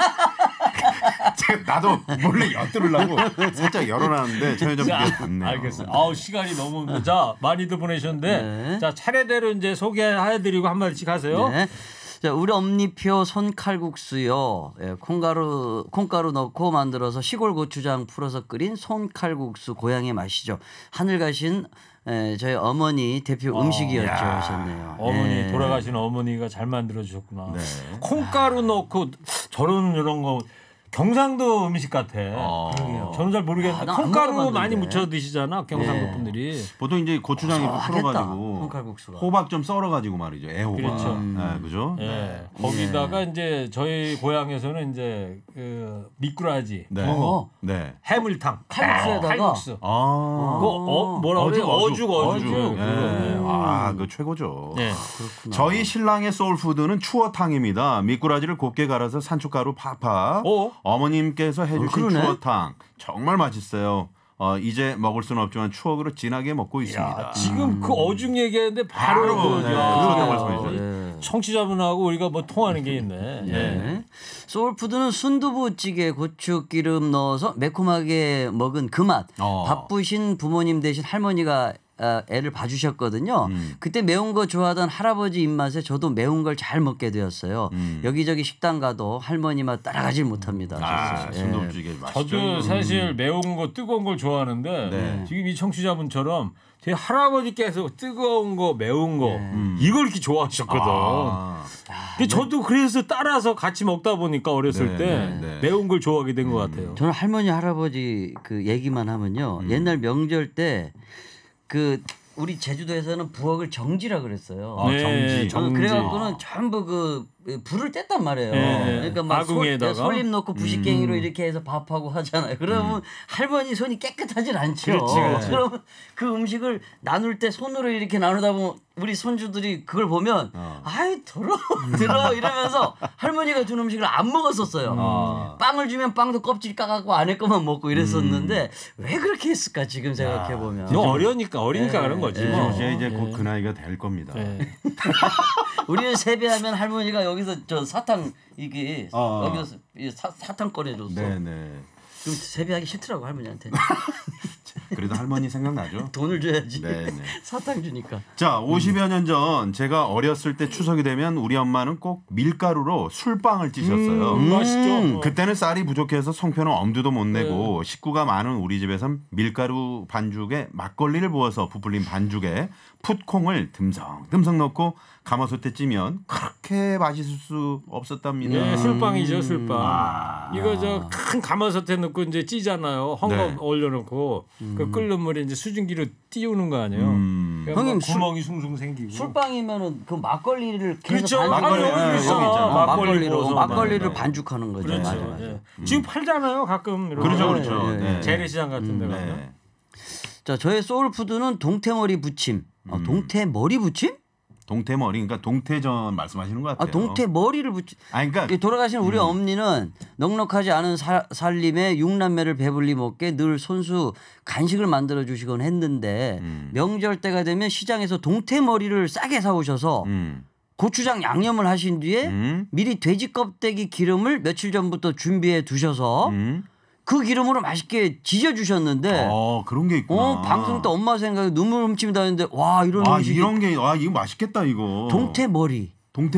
[SPEAKER 2] 나도 몰래 엿들으려고 살짝 열어놨는데 전혀 됐네요.
[SPEAKER 1] 알겠어요. 시간이 너무 자 많이들 보내셨는데
[SPEAKER 3] 네.
[SPEAKER 1] 자 차례대로 이제 소개해드리고 한 마디씩 하세요.
[SPEAKER 3] 네. 자, 우리 엄니표 손칼국수요. 예, 콩가루 넣고 만들어서 시골 고추장 풀어서 끓인 손칼국수 고향의 맛이죠. 하늘 가신 저희 어머니 대표 음식이었죠 하셨네요.
[SPEAKER 1] 어머니
[SPEAKER 3] 예.
[SPEAKER 1] 돌아가신 어머니가 잘 만들어 주셨구나.
[SPEAKER 2] 네.
[SPEAKER 1] 콩가루 넣고 이런 거 경상도 음식 같아. 저는 잘 모르겠는데
[SPEAKER 3] 나안
[SPEAKER 1] 콩가루
[SPEAKER 3] 먹어봤는데.
[SPEAKER 1] 많이 묻혀 드시잖아 경상도
[SPEAKER 3] 네.
[SPEAKER 1] 분들이.
[SPEAKER 2] 보통 이제 고추장 이렇게
[SPEAKER 3] 하겠다,
[SPEAKER 2] 풀어가지고
[SPEAKER 3] 손칼국수가.
[SPEAKER 2] 호박 좀 썰어가지고 말이죠. 애호박.
[SPEAKER 1] 그렇죠.
[SPEAKER 2] 네, 그죠?
[SPEAKER 1] 예. 거기다가 이제 저희 고향에서는 이제 그 미꾸라지,
[SPEAKER 2] 네.
[SPEAKER 1] 붕어,
[SPEAKER 2] 네.
[SPEAKER 1] 해물탕,
[SPEAKER 3] 칼국수에다가?
[SPEAKER 1] 칼국수.
[SPEAKER 2] 아.
[SPEAKER 1] 그거 뭐라 그래? 어죽.
[SPEAKER 2] 네. 아, 그 최고죠.
[SPEAKER 1] 네.
[SPEAKER 2] 저희 신랑의 소울푸드는 추어탕입니다. 미꾸라지를 곱게 갈아서 산초가루 팍팍. 어머님께서 해주신
[SPEAKER 3] 그러네.
[SPEAKER 2] 추어탕 정말 맛있어요. 이제 먹을 수는 없지만 추억으로 진하게 먹고 있습니다.
[SPEAKER 1] 지금 그 어죽 얘기했는데 바로
[SPEAKER 2] 네. 그렇다고 말씀해 주셨죠.
[SPEAKER 1] 청취자분하고 우리가 뭐 통하는 게 있네.
[SPEAKER 3] 네. 소울푸드는 순두부찌개 고추기름 넣어서 매콤하게 먹은 그 맛. 바쁘신 부모님 대신 할머니가 애를 봐주셨거든요. 그때 매운 거 좋아하던 할아버지 입맛에 저도 매운 걸 잘 먹게 되었어요. 여기저기 식당 가도 할머니 맛 따라가질 못합니다.
[SPEAKER 2] 순두부찌개 맛있죠.
[SPEAKER 1] 저도 사실 매운 거 뜨거운 걸 좋아하는데
[SPEAKER 2] 네.
[SPEAKER 1] 지금 이 청취자분처럼 제 할아버지께서 뜨거운 거 매운 거 이걸 이렇게 좋아하셨거든. 근데 저도 그래서 따라서 같이 먹다 보니까 어렸을 때 매운 걸 좋아하게 된 것 같아요.
[SPEAKER 3] 저는 할머니 할아버지 그 얘기만 하면요. 옛날 명절 때 그 우리 제주도에서는 부엌을 정지라 그랬어요.
[SPEAKER 1] 네,
[SPEAKER 3] 저는 그래갖고는 전부 그 불을 뗐단 말이에요. 그러니까 막
[SPEAKER 1] 아궁이에다가
[SPEAKER 3] 솔잎 넣고 부싯갱이로 이렇게 해서 밥하고 하잖아요. 그러면 할머니 손이 깨끗하질 않죠.
[SPEAKER 1] 그렇지.
[SPEAKER 3] 그러면 그 음식을 나눌 때 손으로 이렇게 나누다 보면 우리 손주들이 그걸 보면 아이 더러워 이러면서 할머니가 준 음식을 안 먹었었어요. 빵을 주면 빵도 껍질 까갖고 안에 것만 먹고 이랬었는데 왜 그렇게 했을까 지금 생각해 보면.
[SPEAKER 1] 너 어리니까 그런 거지.
[SPEAKER 2] 이제 곧 그 나이가 될 겁니다.
[SPEAKER 3] 우리는 세배하면 할머니가 여기서 저 사탕 이게 여기서 사탕 꺼내줬어.
[SPEAKER 2] 네네.
[SPEAKER 3] 그럼 세배하기 싫더라고 할머니한테.
[SPEAKER 2] 그래도 할머니 생각나죠?
[SPEAKER 3] 돈을 줘야지.
[SPEAKER 2] 네네.
[SPEAKER 3] 사탕 주니까.
[SPEAKER 2] 자, 50여 년 전 제가 어렸을 때 추석이 되면 우리 엄마는 꼭 밀가루로 술빵을 찌셨어요.
[SPEAKER 1] 맛있죠.
[SPEAKER 2] 그때는 쌀이 부족해서 송편은 엄두도 못 내고 식구가 많은 우리 집에선 밀가루 반죽에 막걸리를 부어서 부풀린 반죽에 풋콩을 듬성듬성 넣고 가마솥에 찌면 그렇게 맛있을 수 없었답니다.
[SPEAKER 1] 네, 술빵이죠, 술빵. 이거 저 큰 가마솥에 넣고 이제 찌잖아요. 헝겊 올려놓고 그 끓는 물에 이제 수증기로 띄우는 거 아니에요.
[SPEAKER 3] 형님,
[SPEAKER 1] 구멍이 숭숭 생기고.
[SPEAKER 3] 술빵이면은 그 막걸리를 계속
[SPEAKER 1] 그렇죠.
[SPEAKER 3] 막걸리로 막걸리를
[SPEAKER 1] 네.
[SPEAKER 3] 반죽하는 거죠.
[SPEAKER 1] 그렇죠.
[SPEAKER 3] 맞아.
[SPEAKER 1] 예. 지금 팔잖아요, 가끔. 이렇게.
[SPEAKER 2] 그렇죠.
[SPEAKER 3] 네.
[SPEAKER 2] 네.
[SPEAKER 1] 재래시장 같은 데 가면.
[SPEAKER 2] 네.
[SPEAKER 3] 자, 저의 소울푸드는 동태머리 부침. 동태머리 부침?
[SPEAKER 2] 동태머리, 그러니까 동태전 말씀하시는 것 같아요.
[SPEAKER 3] 동태머리를 부침.
[SPEAKER 2] 그러니까
[SPEAKER 3] 돌아가신 우리 어머니는 넉넉하지 않은 살림에 6남매를 배불리 먹게 늘 손수 간식을 만들어 주시곤 했는데 명절 때가 되면 시장에서 동태머리를 싸게 사오셔서 고추장 양념을 하신 뒤에 미리 돼지 껍데기 기름을 며칠 전부터 준비해 두셔서 그 기름으로 맛있게 지져 주셨는데
[SPEAKER 2] 그런 게 있구나.
[SPEAKER 3] 방송 때 엄마 생각에 눈물 훔칩니다 했는데 와 이런 음식이
[SPEAKER 2] 이런 게 이거 맛있겠다 이거.
[SPEAKER 3] 동태머리.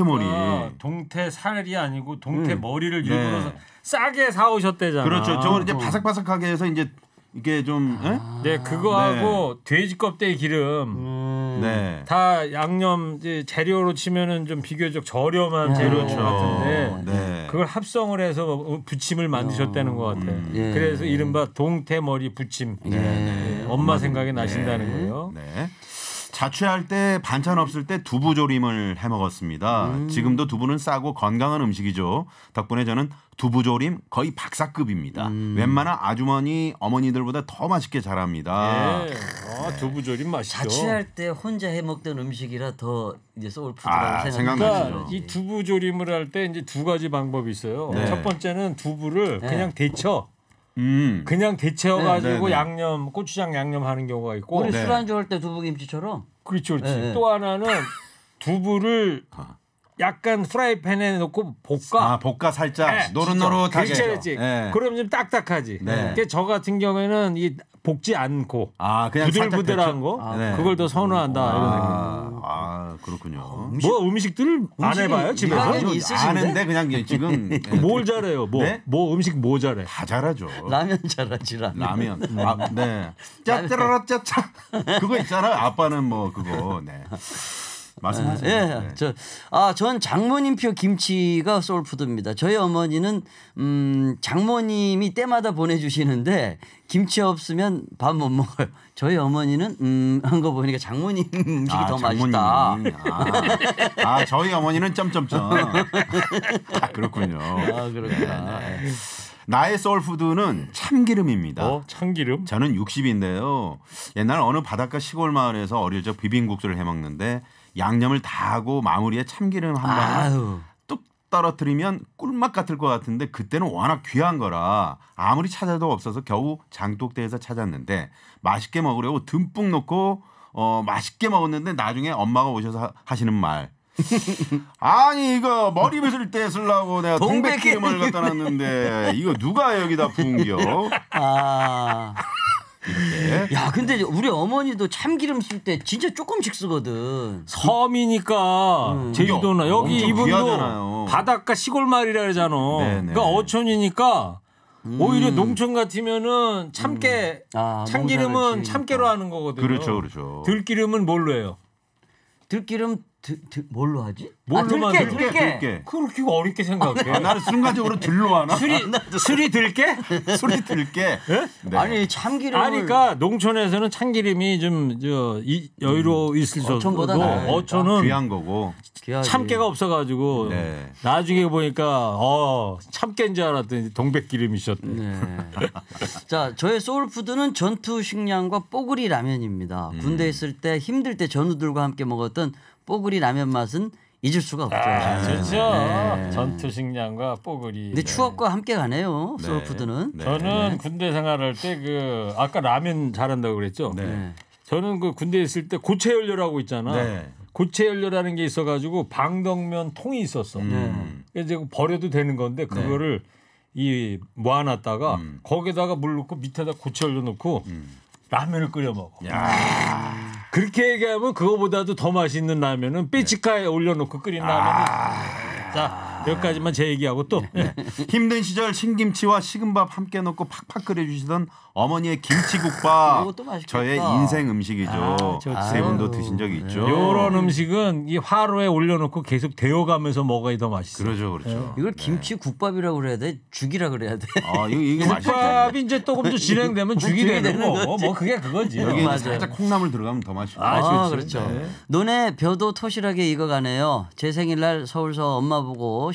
[SPEAKER 1] 동태 살이 아니고 동태 머리를 일부러 싸게 사오셨대잖아.
[SPEAKER 2] 그렇죠. 저걸 이제 바삭바삭하게 해서 이제 이게 좀
[SPEAKER 1] 네, 그거하고 돼지 껍데기 기름 다 양념 이제 재료로 치면은 좀 비교적 저렴한 재료 같은데 그걸 합성을 해서 부침을 만드셨다는 것 같아. 그래서 이른바 동태머리 부침. 엄마 생각이 나신다는 거예요.
[SPEAKER 2] 자취할 때 반찬 없을 때 두부조림을 해 먹었습니다. 지금도 두부는 싸고 건강한 음식이죠. 덕분에 저는 두부조림 거의 박사급입니다. 웬만한 아주머니 어머니들보다 더 맛있게 잘합니다.
[SPEAKER 1] 두부조림 맛있죠.
[SPEAKER 3] 자취할 때 혼자 해 먹던 음식이라 더 이제 소울푸드라고
[SPEAKER 2] 생각나시죠.
[SPEAKER 1] 이 두부조림을 할 때 이제 두 가지 방법이 있어요. 첫 번째는 두부를 그냥 데쳐. 그냥 데쳐가지고 양념 고추장 양념하는 경우가 있고
[SPEAKER 3] 우리 술안주 할 때 두부김치처럼
[SPEAKER 1] 그렇죠. 또 하나는 두부를 약간 프라이팬에 넣고 볶아.
[SPEAKER 2] 볶아 살짝 노릇노릇하게.
[SPEAKER 1] 그렇지. 그럼 좀 딱딱하지. 저 같은 경우에는 이 볶지 않고
[SPEAKER 2] 그냥
[SPEAKER 1] 부들부들한 거 그걸 더 선호한다 이런 생각.
[SPEAKER 2] 그렇군요.
[SPEAKER 1] 뭐 음식들을 안 해봐요 집에서?
[SPEAKER 2] 아는데 그냥 지금
[SPEAKER 1] 뭘 잘해요? 뭐 음식 뭐 잘해?
[SPEAKER 2] 다 잘하죠.
[SPEAKER 3] 라면 잘하지 라면.
[SPEAKER 2] 짜짜라라 짜짜 그거 있잖아요. 아빠는 뭐 그거 말씀하세요.
[SPEAKER 3] 전 장모님표 김치가 소울푸드입니다. 저희 어머니는 장모님이 때마다 보내주시는데 김치 없으면 밥 못 먹어요. 저희 어머니는 한 거 보니까 장모님 음식이 더 맛있다.
[SPEAKER 2] 저희 어머니는 점점점. 그렇군요.
[SPEAKER 3] 그렇구나.
[SPEAKER 2] 나의 소울푸드는 참기름입니다.
[SPEAKER 1] 참기름?
[SPEAKER 2] 저는 60인데요. 옛날 어느 바닷가 시골 마을에서 어릴 적 비빔국수를 해먹는데 양념을 다 하고 마무리에 참기름 한 방울 뚝 떨어뜨리면 꿀맛 같을 것 같은데 그때는 워낙 귀한 거라 아무리 찾아도 없어서 겨우 장독대에서 찾았는데 맛있게 먹으려고 듬뿍 넣고 맛있게 먹었는데 나중에 엄마가 오셔서 하시는 말 아니 이거 머리 빗을 때 쓰려고 내가 동백기름을 갖다 놨는데 이거 누가 여기다 부은겨?
[SPEAKER 3] 야, 근데 우리 어머니도 참기름 쓸 때 진짜 조금씩 쓰거든.
[SPEAKER 1] 섬이니까 제주도나 여기 이분도
[SPEAKER 2] 귀하잖아요.
[SPEAKER 1] 바닷가 시골 마을이라 그러잖아. 그러니까 어촌이니까 오히려 농촌 같으면은 참기름은 참깨로 하는 거거든요.
[SPEAKER 2] 그렇죠.
[SPEAKER 1] 들기름은 뭘로 해요?
[SPEAKER 3] 들기름 뭘로 하지?
[SPEAKER 1] 뭘로만
[SPEAKER 3] 들깨.
[SPEAKER 1] 그렇게 어렵게 생각해.
[SPEAKER 2] 아, 나는 순간적으로 들로 하나?
[SPEAKER 1] 술이 들깨?
[SPEAKER 2] 술이 들깨? 네?
[SPEAKER 3] 아니 참기름.
[SPEAKER 1] 그러니까 농촌에서는 참기름이 좀 여유로 있을 정도도
[SPEAKER 3] 어촌보다 나아요.
[SPEAKER 1] 어촌은
[SPEAKER 2] 귀한 거고.
[SPEAKER 1] 참깨가 없어가지고
[SPEAKER 2] 네.
[SPEAKER 1] 나중에 보니까 참깨인 줄 알았더니 동백기름이셨대.
[SPEAKER 3] 네. 자, 저의 소울푸드는 전투 식량과 뽀글이 라면입니다. 군대 있을 때 힘들 때 전우들과 함께 먹었던 뽀글이 라면 맛은 잊을 수가 없죠.
[SPEAKER 1] 좋죠.
[SPEAKER 3] 네.
[SPEAKER 1] 전투 식량과 뽀글이.
[SPEAKER 3] 근데 추억과 함께 가네요.
[SPEAKER 2] 네.
[SPEAKER 3] 소울푸드는.
[SPEAKER 2] 네.
[SPEAKER 1] 저는 군대 생활할 때 아까 라면 잘한다고 그랬죠.
[SPEAKER 2] 네.
[SPEAKER 1] 저는 그 군대에 있을 때 고체 연료라고 있잖아.
[SPEAKER 2] 네.
[SPEAKER 1] 고체 연료라는 게 있어가지고 방독면 통이 있었어. 그래서 이제 버려도 되는 건데 그거를 모아놨다가 거기다가 물 넣고 밑에다 고체 연료 넣고 라면을 끓여 먹어. 그렇게 얘기하면 그거보다도 더 맛있는 라면은 삐치카에 올려놓고 끓인 라면이. 자, 여기까지만 제 얘기하고 또
[SPEAKER 2] 힘든 시절 신김치와 식은밥 함께 넣고 팍팍 끓여주시던 어머니의 김치국밥.
[SPEAKER 3] 이것도 맛있겠다.
[SPEAKER 2] 저의 인생 음식이죠.
[SPEAKER 1] 좋지.
[SPEAKER 2] 세 분도 드신 적이 있죠.
[SPEAKER 1] 요런 음식은 이 화로에 올려놓고 계속 데워가면서 먹어야 더 맛있어.
[SPEAKER 2] 그렇죠.
[SPEAKER 3] 이걸 김치국밥이라고 그래야 돼? 죽이라 그래야 돼?
[SPEAKER 2] 이게 맛있죠.
[SPEAKER 1] 국밥이 이제 조금 더 진행되면 죽이 되는 거고 뭐 그게 그거지.
[SPEAKER 2] 여기
[SPEAKER 3] 맞아요.
[SPEAKER 2] 살짝 콩나물 들어가면 더 맛있죠.
[SPEAKER 3] 그렇죠.
[SPEAKER 1] 네.
[SPEAKER 3] 논에 벼도 토실하게 익어가네요. 제 생일날 서울서 엄마 보고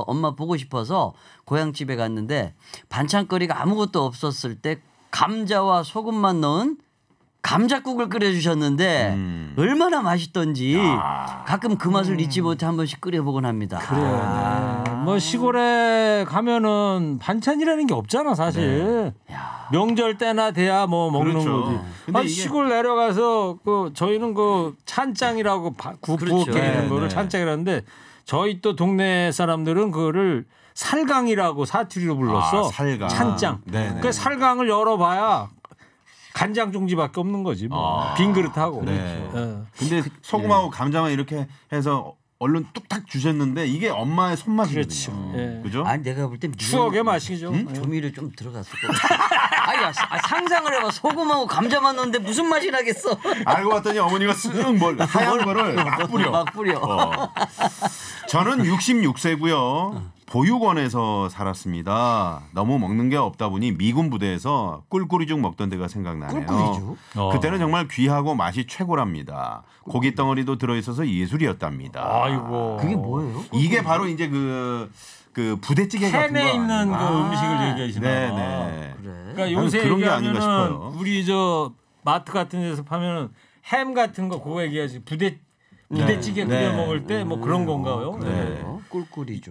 [SPEAKER 3] 싶어서 고향집에 갔는데 반찬거리가 아무것도 없었을 때 감자와 소금만 넣은 감자국을 끓여주셨는데 얼마나 맛있던지 가끔 그 맛을 잊지 못해 한 번씩 끓여보곤 합니다.
[SPEAKER 1] 그래요. 뭐 시골에 가면은 반찬이라는 게 없잖아 사실. 명절 때나 돼야 뭐 먹는
[SPEAKER 2] 그렇죠.
[SPEAKER 1] 거지.
[SPEAKER 2] 근데 이게
[SPEAKER 1] 시골 내려가서 저희는 찬장이라고
[SPEAKER 3] 그렇죠.
[SPEAKER 1] 부엌에 있는 거를
[SPEAKER 2] 네.
[SPEAKER 1] 찬장이라는데 저희 또 동네 사람들은 그거를 살강이라고 사투리로 불렀어.
[SPEAKER 2] 살강.
[SPEAKER 1] 찬장.
[SPEAKER 2] 네네.
[SPEAKER 1] 그 살강을 열어봐야 간장 종지밖에 없는 거지. 빈 그릇하고.
[SPEAKER 2] 네.
[SPEAKER 1] 예.
[SPEAKER 2] 근데 소금하고 감자만 이렇게 해서 얼른 뚝딱 주셨는데 이게 엄마의 손맛이거든요.
[SPEAKER 1] 그렇죠. 예.
[SPEAKER 2] 그죠?
[SPEAKER 3] 아니 내가 볼 땐
[SPEAKER 1] 추억의 맛이죠.
[SPEAKER 3] 조미료 좀 들어갔을 거야. 상상을 해봐. 소금하고 감자만 넣는데 무슨 맛이 나겠어?
[SPEAKER 2] 알고 봤더니 어머니가 쓱 하얀 거를 막 뿌려.
[SPEAKER 3] 막 뿌려.
[SPEAKER 2] 저는 66세고요. 보육원에서 살았습니다. 너무 먹는 게 없다 보니 미군 부대에서 꿀꿀이죽 먹던 데가 생각나네요.
[SPEAKER 3] 꿀꿀이죽?
[SPEAKER 2] 그때는 정말 귀하고 맛이 최고랍니다. 고기 덩어리도 들어있어서 예술이었답니다.
[SPEAKER 1] 아이고.
[SPEAKER 3] 그게 뭐예요?
[SPEAKER 2] 이게 바로 이제 그 부대찌개 같은 거
[SPEAKER 1] 캔에 있는
[SPEAKER 2] 아닌가?
[SPEAKER 1] 그 음식을 얘기하시나.
[SPEAKER 2] 네네.
[SPEAKER 3] 그래.
[SPEAKER 1] 그러니까 요새
[SPEAKER 2] 그런 게
[SPEAKER 1] 얘기하면은
[SPEAKER 2] 아닌가 싶어요.
[SPEAKER 1] 우리 마트 같은 데서 파면은 햄 같은 거 그거 얘기하지 부대찌개 끓여 먹을 때 뭐 그런 건가요? 네.
[SPEAKER 3] 꿀꿀이죠.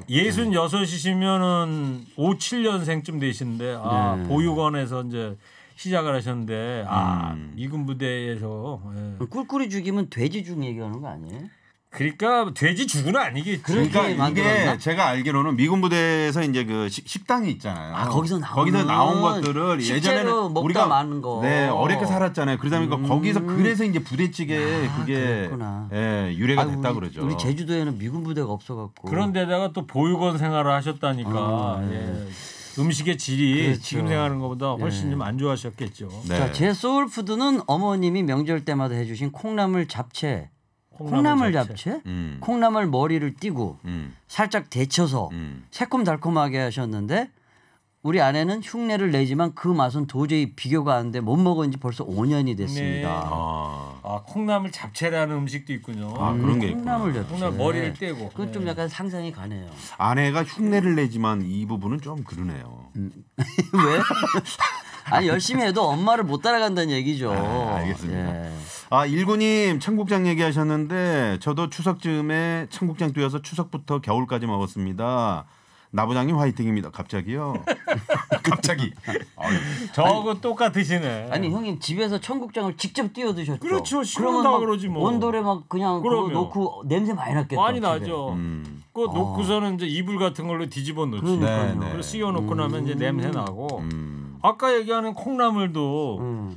[SPEAKER 1] 66이시면은 57년생쯤 되시는데 보육원에서 이제 시작을 하셨는데 미군 부대에서
[SPEAKER 3] 꿀꿀이죽이면 돼지죽 얘기하는 거 아니에요?
[SPEAKER 1] 그러니까 돼지 죽은 아니겠지.
[SPEAKER 2] 그러니까 이게
[SPEAKER 3] 만들었나?
[SPEAKER 2] 제가 알기로는 미군 부대에서 이제 그 식당이 있잖아요.
[SPEAKER 3] 거기서
[SPEAKER 2] 나온 것들을
[SPEAKER 3] 실제로
[SPEAKER 2] 예전에는
[SPEAKER 3] 먹다
[SPEAKER 2] 우리가
[SPEAKER 3] 많은 거.
[SPEAKER 2] 네, 어렵게 살았잖아요. 그러다 보니까 거기서 그래서 이제 부대찌개 그게
[SPEAKER 3] 그랬구나.
[SPEAKER 2] 유래가 됐다 그러죠.
[SPEAKER 3] 우리 제주도에는 미군 부대가 없어갖고.
[SPEAKER 1] 그런데다가 또 보육원 생활을 하셨다니까 음식의 질이
[SPEAKER 3] 그렇죠.
[SPEAKER 1] 지금 생각하는 것보다 훨씬 좀 안 좋아하셨겠죠.
[SPEAKER 2] 네.
[SPEAKER 3] 자, 제 소울푸드는 어머님이 명절 때마다 해주신 콩나물 잡채. 콩나물 잡채? 콩나물 머리를 띄고 살짝 데쳐서 새콤달콤하게 하셨는데 우리 아내는 흉내를 내지만 그 맛은 도저히 비교가 안 돼 못 먹은 지 벌써 5년이 됐습니다.
[SPEAKER 1] 네. 콩나물 잡채라는 음식도 있고요.
[SPEAKER 2] 그런 게 있구나.
[SPEAKER 3] 콩나물 잡채.
[SPEAKER 1] 콩나물 머리를 떼고.
[SPEAKER 3] 그건 좀 약간 상상이 가네요.
[SPEAKER 2] 아내가 흉내를 내지만 이 부분은 좀 그러네요.
[SPEAKER 3] 왜? 아니 열심히 해도 엄마를 못 따라간다는 얘기죠.
[SPEAKER 2] 알겠습니다.
[SPEAKER 3] 예.
[SPEAKER 2] 19님 청국장 얘기하셨는데 저도 추석쯤에 청국장 뛰어서 추석부터 겨울까지 먹었습니다. 나부장님 화이팅입니다. 갑자기요? 갑자기.
[SPEAKER 1] 저하고 똑같으시네.
[SPEAKER 3] 아니 형님 집에서 청국장을 직접 띄워 드셨죠?
[SPEAKER 1] 그렇죠.
[SPEAKER 3] 그러면
[SPEAKER 1] 시원하다
[SPEAKER 3] 막
[SPEAKER 1] 그러지 뭐.
[SPEAKER 3] 온돌에 막 그냥 그거
[SPEAKER 1] 그럼요.
[SPEAKER 3] 놓고 냄새 많이 났겠다.
[SPEAKER 1] 많이
[SPEAKER 3] 집에.
[SPEAKER 1] 나죠. 그거 놓고서는 이제 이불 같은 걸로 뒤집어 놓지.
[SPEAKER 3] 그러니까요.
[SPEAKER 2] 네, 네.
[SPEAKER 1] 그리고 씌워 놓고 나면 이제 냄새 나고. 아까 얘기하는 콩나물도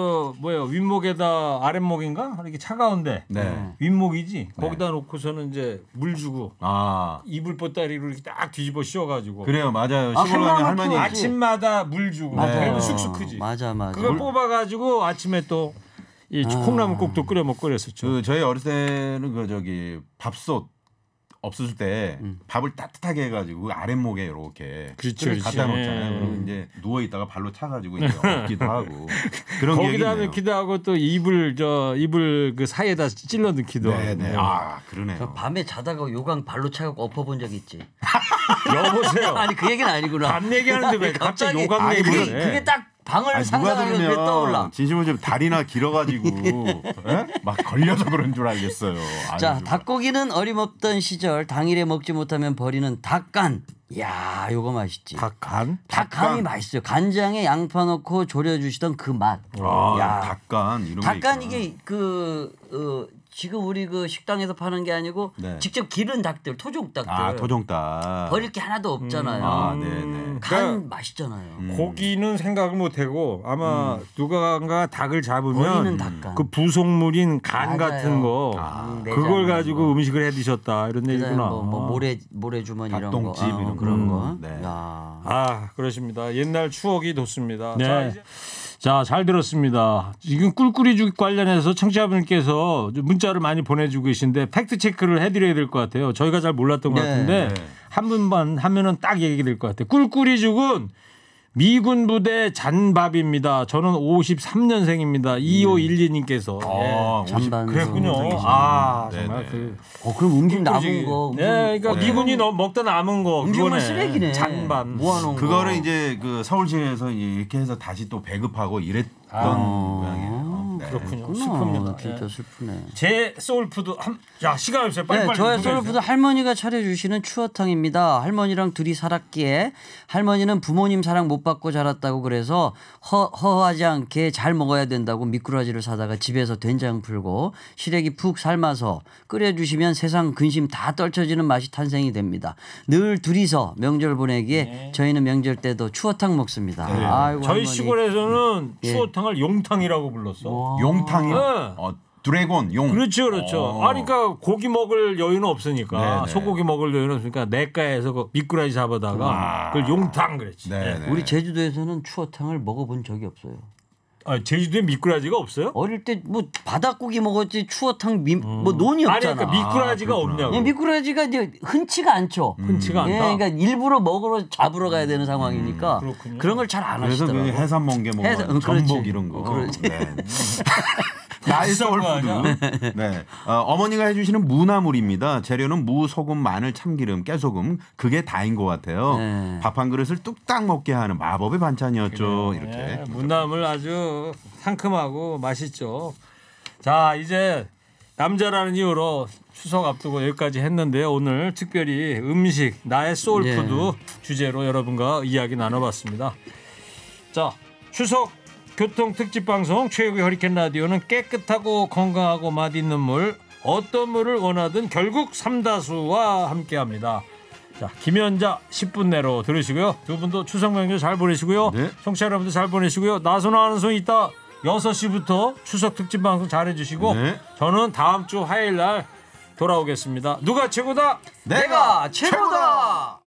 [SPEAKER 1] 윗목에다 아랫목인가 이렇게 차가운데
[SPEAKER 2] 네.
[SPEAKER 1] 윗목이지. 거기다 놓고서는 이제 물 주고
[SPEAKER 2] 아
[SPEAKER 1] 이불 보따리로 이렇게 딱 뒤집어 씌워가지고.
[SPEAKER 2] 그래요, 맞아요.
[SPEAKER 3] 아,
[SPEAKER 2] 시골 가면
[SPEAKER 3] 할머니
[SPEAKER 2] 할머니
[SPEAKER 1] 아침마다 물 주고.
[SPEAKER 3] 맞아요.
[SPEAKER 1] 그러면 쑥쑥 크지.
[SPEAKER 3] 맞아.
[SPEAKER 1] 그걸 뽑아가지고 아침에 또 이 콩나물국도 끓여 먹고 그랬었죠.
[SPEAKER 2] 그 저희 어렸을 때는 그 저기 밥솥 없을 때 밥을 따뜻하게 해가지고 그 아랫목에 이렇게
[SPEAKER 1] 그렇죠,
[SPEAKER 2] 갖다 놓잖아요. 그리고 이제 누워 있다가 발로 차가지고 이제 엎기도 하고 그런 기억이
[SPEAKER 1] 거기다
[SPEAKER 2] 있네요.
[SPEAKER 1] 넣기도 하고 또 이불 그 사이에다 찔러 넣기도 하고.
[SPEAKER 2] 네네. 아 그러네요.
[SPEAKER 3] 밤에 자다가 요강 발로 차고 엎어본 적 있지.
[SPEAKER 1] 여보세요.
[SPEAKER 3] 아니 그 얘기는 아니구나.
[SPEAKER 1] 밤 얘기하는데 왜 갑자기 요강
[SPEAKER 2] 아니,
[SPEAKER 1] 얘기를 해?
[SPEAKER 3] 그게 딱 방을
[SPEAKER 2] 누가
[SPEAKER 3] 상상하면 그게 떠올라.
[SPEAKER 2] 들으면 진심으로 좀 다리나 길어가지고 에? 막 걸려서 그런 줄 알겠어요. 아유,
[SPEAKER 3] 자,
[SPEAKER 2] 정말.
[SPEAKER 3] 닭고기는 어림없던 시절 당일에 먹지 못하면 버리는 닭간. 야, 요거 맛있지.
[SPEAKER 1] 닭간?
[SPEAKER 3] 닭간이 맛있어요. 간장에 양파 넣고 졸여주시던 그 맛.
[SPEAKER 2] 아, 닭간 이런 게
[SPEAKER 3] 닭간
[SPEAKER 2] 있구나.
[SPEAKER 3] 이게 지금 우리 그 식당에서 파는 게 아니고
[SPEAKER 2] 네.
[SPEAKER 3] 직접 기른 닭들, 토종 닭들.
[SPEAKER 2] 아 토종닭.
[SPEAKER 3] 버릴 게 하나도 없잖아요.
[SPEAKER 2] 아 네네.
[SPEAKER 3] 간 맛있잖아요.
[SPEAKER 1] 고기는 생각을 못하고 아마 누가가 닭을
[SPEAKER 3] 버리는
[SPEAKER 1] 잡으면
[SPEAKER 3] 닭간.
[SPEAKER 1] 그 부속물인 간
[SPEAKER 3] 맞아요.
[SPEAKER 1] 같은 거
[SPEAKER 3] 내장
[SPEAKER 1] 그걸
[SPEAKER 3] 이런
[SPEAKER 1] 가지고
[SPEAKER 3] 거.
[SPEAKER 1] 음식을 해 드셨다 이런
[SPEAKER 3] 그다음에
[SPEAKER 1] 얘기구나.
[SPEAKER 3] 뭐 모래 주머니 이런 거.
[SPEAKER 2] 닭똥집 이런
[SPEAKER 3] 그런
[SPEAKER 2] 거.
[SPEAKER 3] 거.
[SPEAKER 2] 네.
[SPEAKER 3] 야.
[SPEAKER 1] 아 그렇습니다. 옛날 추억이 돋습니다.
[SPEAKER 4] 네.
[SPEAKER 1] 자, 잘 들었습니다. 지금 꿀꿀이죽 관련해서 청취자분께서 문자를 많이 보내주고 계신데 팩트 체크를 해드려야 될 것 같아요. 저희가 잘 몰랐던 것
[SPEAKER 3] 네.
[SPEAKER 1] 같은데 한 분만 하면은 딱 얘기될 것 같아요. 꿀꿀이죽은 미군 부대 잔밥입니다. 저는 53년생입니다. 2512님께서.
[SPEAKER 2] 아,
[SPEAKER 3] 잔반
[SPEAKER 1] 그랬군요.
[SPEAKER 3] 선생이시네.
[SPEAKER 1] 아
[SPEAKER 2] 네네.
[SPEAKER 1] 정말 그
[SPEAKER 3] 그럼 음식 남은
[SPEAKER 1] 꿀꿀이죽이-
[SPEAKER 3] 거.
[SPEAKER 1] 네, 그러니까 미군이 먹다 남은 거.
[SPEAKER 3] 음식만
[SPEAKER 1] 그거네.
[SPEAKER 3] 쓰레기네.
[SPEAKER 1] 잔밥.
[SPEAKER 3] 모아놓은 거.
[SPEAKER 2] 그거를 이제 그 서울시에서 이렇게 해서 다시 또 배급하고 이랬던 모양이에요. 네.
[SPEAKER 1] 그렇군요.
[SPEAKER 3] 슬픕니다.
[SPEAKER 1] 슬픕니다.
[SPEAKER 3] 진짜 슬프네.
[SPEAKER 1] 제 소울푸드 야 시간 없어요.
[SPEAKER 3] 네,
[SPEAKER 1] 빨리빨리.
[SPEAKER 3] 저의
[SPEAKER 1] 소개해
[SPEAKER 3] 소울푸드
[SPEAKER 1] 주세요.
[SPEAKER 3] 할머니가 차려주시는 추어탕입니다. 할머니랑 둘이 살았기에 할머니는 부모님 사랑 못 받고 자랐다고 그래서 허하지 않게 잘 먹어야 된다고 미꾸라지를 사다가 집에서 된장 풀고 시래기 푹 삶아서 끓여주시면 세상 근심 다 떨쳐지는 맛이 탄생이 됩니다. 늘 둘이서 명절 보내기에 저희는 명절 때도 추어탕 먹습니다. 아이고,
[SPEAKER 1] 저희
[SPEAKER 3] 할머니.
[SPEAKER 1] 시골에서는
[SPEAKER 3] 예.
[SPEAKER 1] 추어탕을 용탕이라고 불렀어.
[SPEAKER 2] 용탕이요?
[SPEAKER 1] 네.
[SPEAKER 2] 드래곤 용.
[SPEAKER 1] 그렇죠, 그렇죠. 아니, 그러니까 고기 먹을 여유는 없으니까
[SPEAKER 2] 네네.
[SPEAKER 1] 소고기 먹을 여유는 없으니까 내과에서 그 미꾸라지 잡아다가 그걸 용탕 그랬지.
[SPEAKER 2] 네.
[SPEAKER 3] 우리 제주도에서는 추어탕을 먹어본 적이 없어요.
[SPEAKER 1] 아, 제주도에 미꾸라지가 없어요?
[SPEAKER 3] 어릴 때 뭐 바닷고기 먹었지 추어탕 뭐 논이
[SPEAKER 1] 아니,
[SPEAKER 3] 없잖아.
[SPEAKER 1] 그러니까 미꾸라지가
[SPEAKER 2] 그렇구나.
[SPEAKER 1] 없냐고.
[SPEAKER 3] 예, 미꾸라지가 이제 흔치가 않죠.
[SPEAKER 1] 흔치가 않다.
[SPEAKER 3] 예, 그러니까 일부러 먹으러 잡으러 가야 되는 상황이니까
[SPEAKER 1] 그렇군요.
[SPEAKER 3] 그런 걸 잘 안
[SPEAKER 2] 그래서 그
[SPEAKER 3] 하시더라고요.
[SPEAKER 2] 해산 멍게 뭐
[SPEAKER 3] 그렇지.
[SPEAKER 2] 전복 이런 거.
[SPEAKER 3] 그렇지.
[SPEAKER 2] 네. 나의
[SPEAKER 1] 비싼 거 아니야?
[SPEAKER 2] 소울푸드. 네. 어머니가 해주시는 무나물입니다. 재료는 무, 소금, 마늘, 참기름, 깨소금 그게 다인 것 같아요.
[SPEAKER 3] 네.
[SPEAKER 2] 밥 한 그릇을 뚝딱 먹게 하는 마법의 반찬이었죠. 이렇게.
[SPEAKER 1] 예, 문나물 아주 상큼하고 맛있죠. 자, 이제 남자라는 이유로 추석 앞두고 여기까지 했는데요. 오늘 특별히 음식 나의 소울푸드 주제로 여러분과 이야기 나눠봤습니다. 자, 추석 교통 특집 방송 최고의 허리케인 라디오는 깨끗하고 건강하고 맛있는 물 어떤 물을 원하든 결국 삼다수와 함께합니다. 자, 김연자 10분 내로 들으시고요. 두 분도 추석 명절 잘 보내시고요.
[SPEAKER 2] 네.
[SPEAKER 1] 청취자 여러분들 잘 보내시고요. 나선호 아나운서 이따 6시부터 추석 특집 방송 잘해주시고
[SPEAKER 2] 네.
[SPEAKER 1] 저는 다음 주 화요일 날 돌아오겠습니다. 누가 최고다?
[SPEAKER 3] 내가 최고다.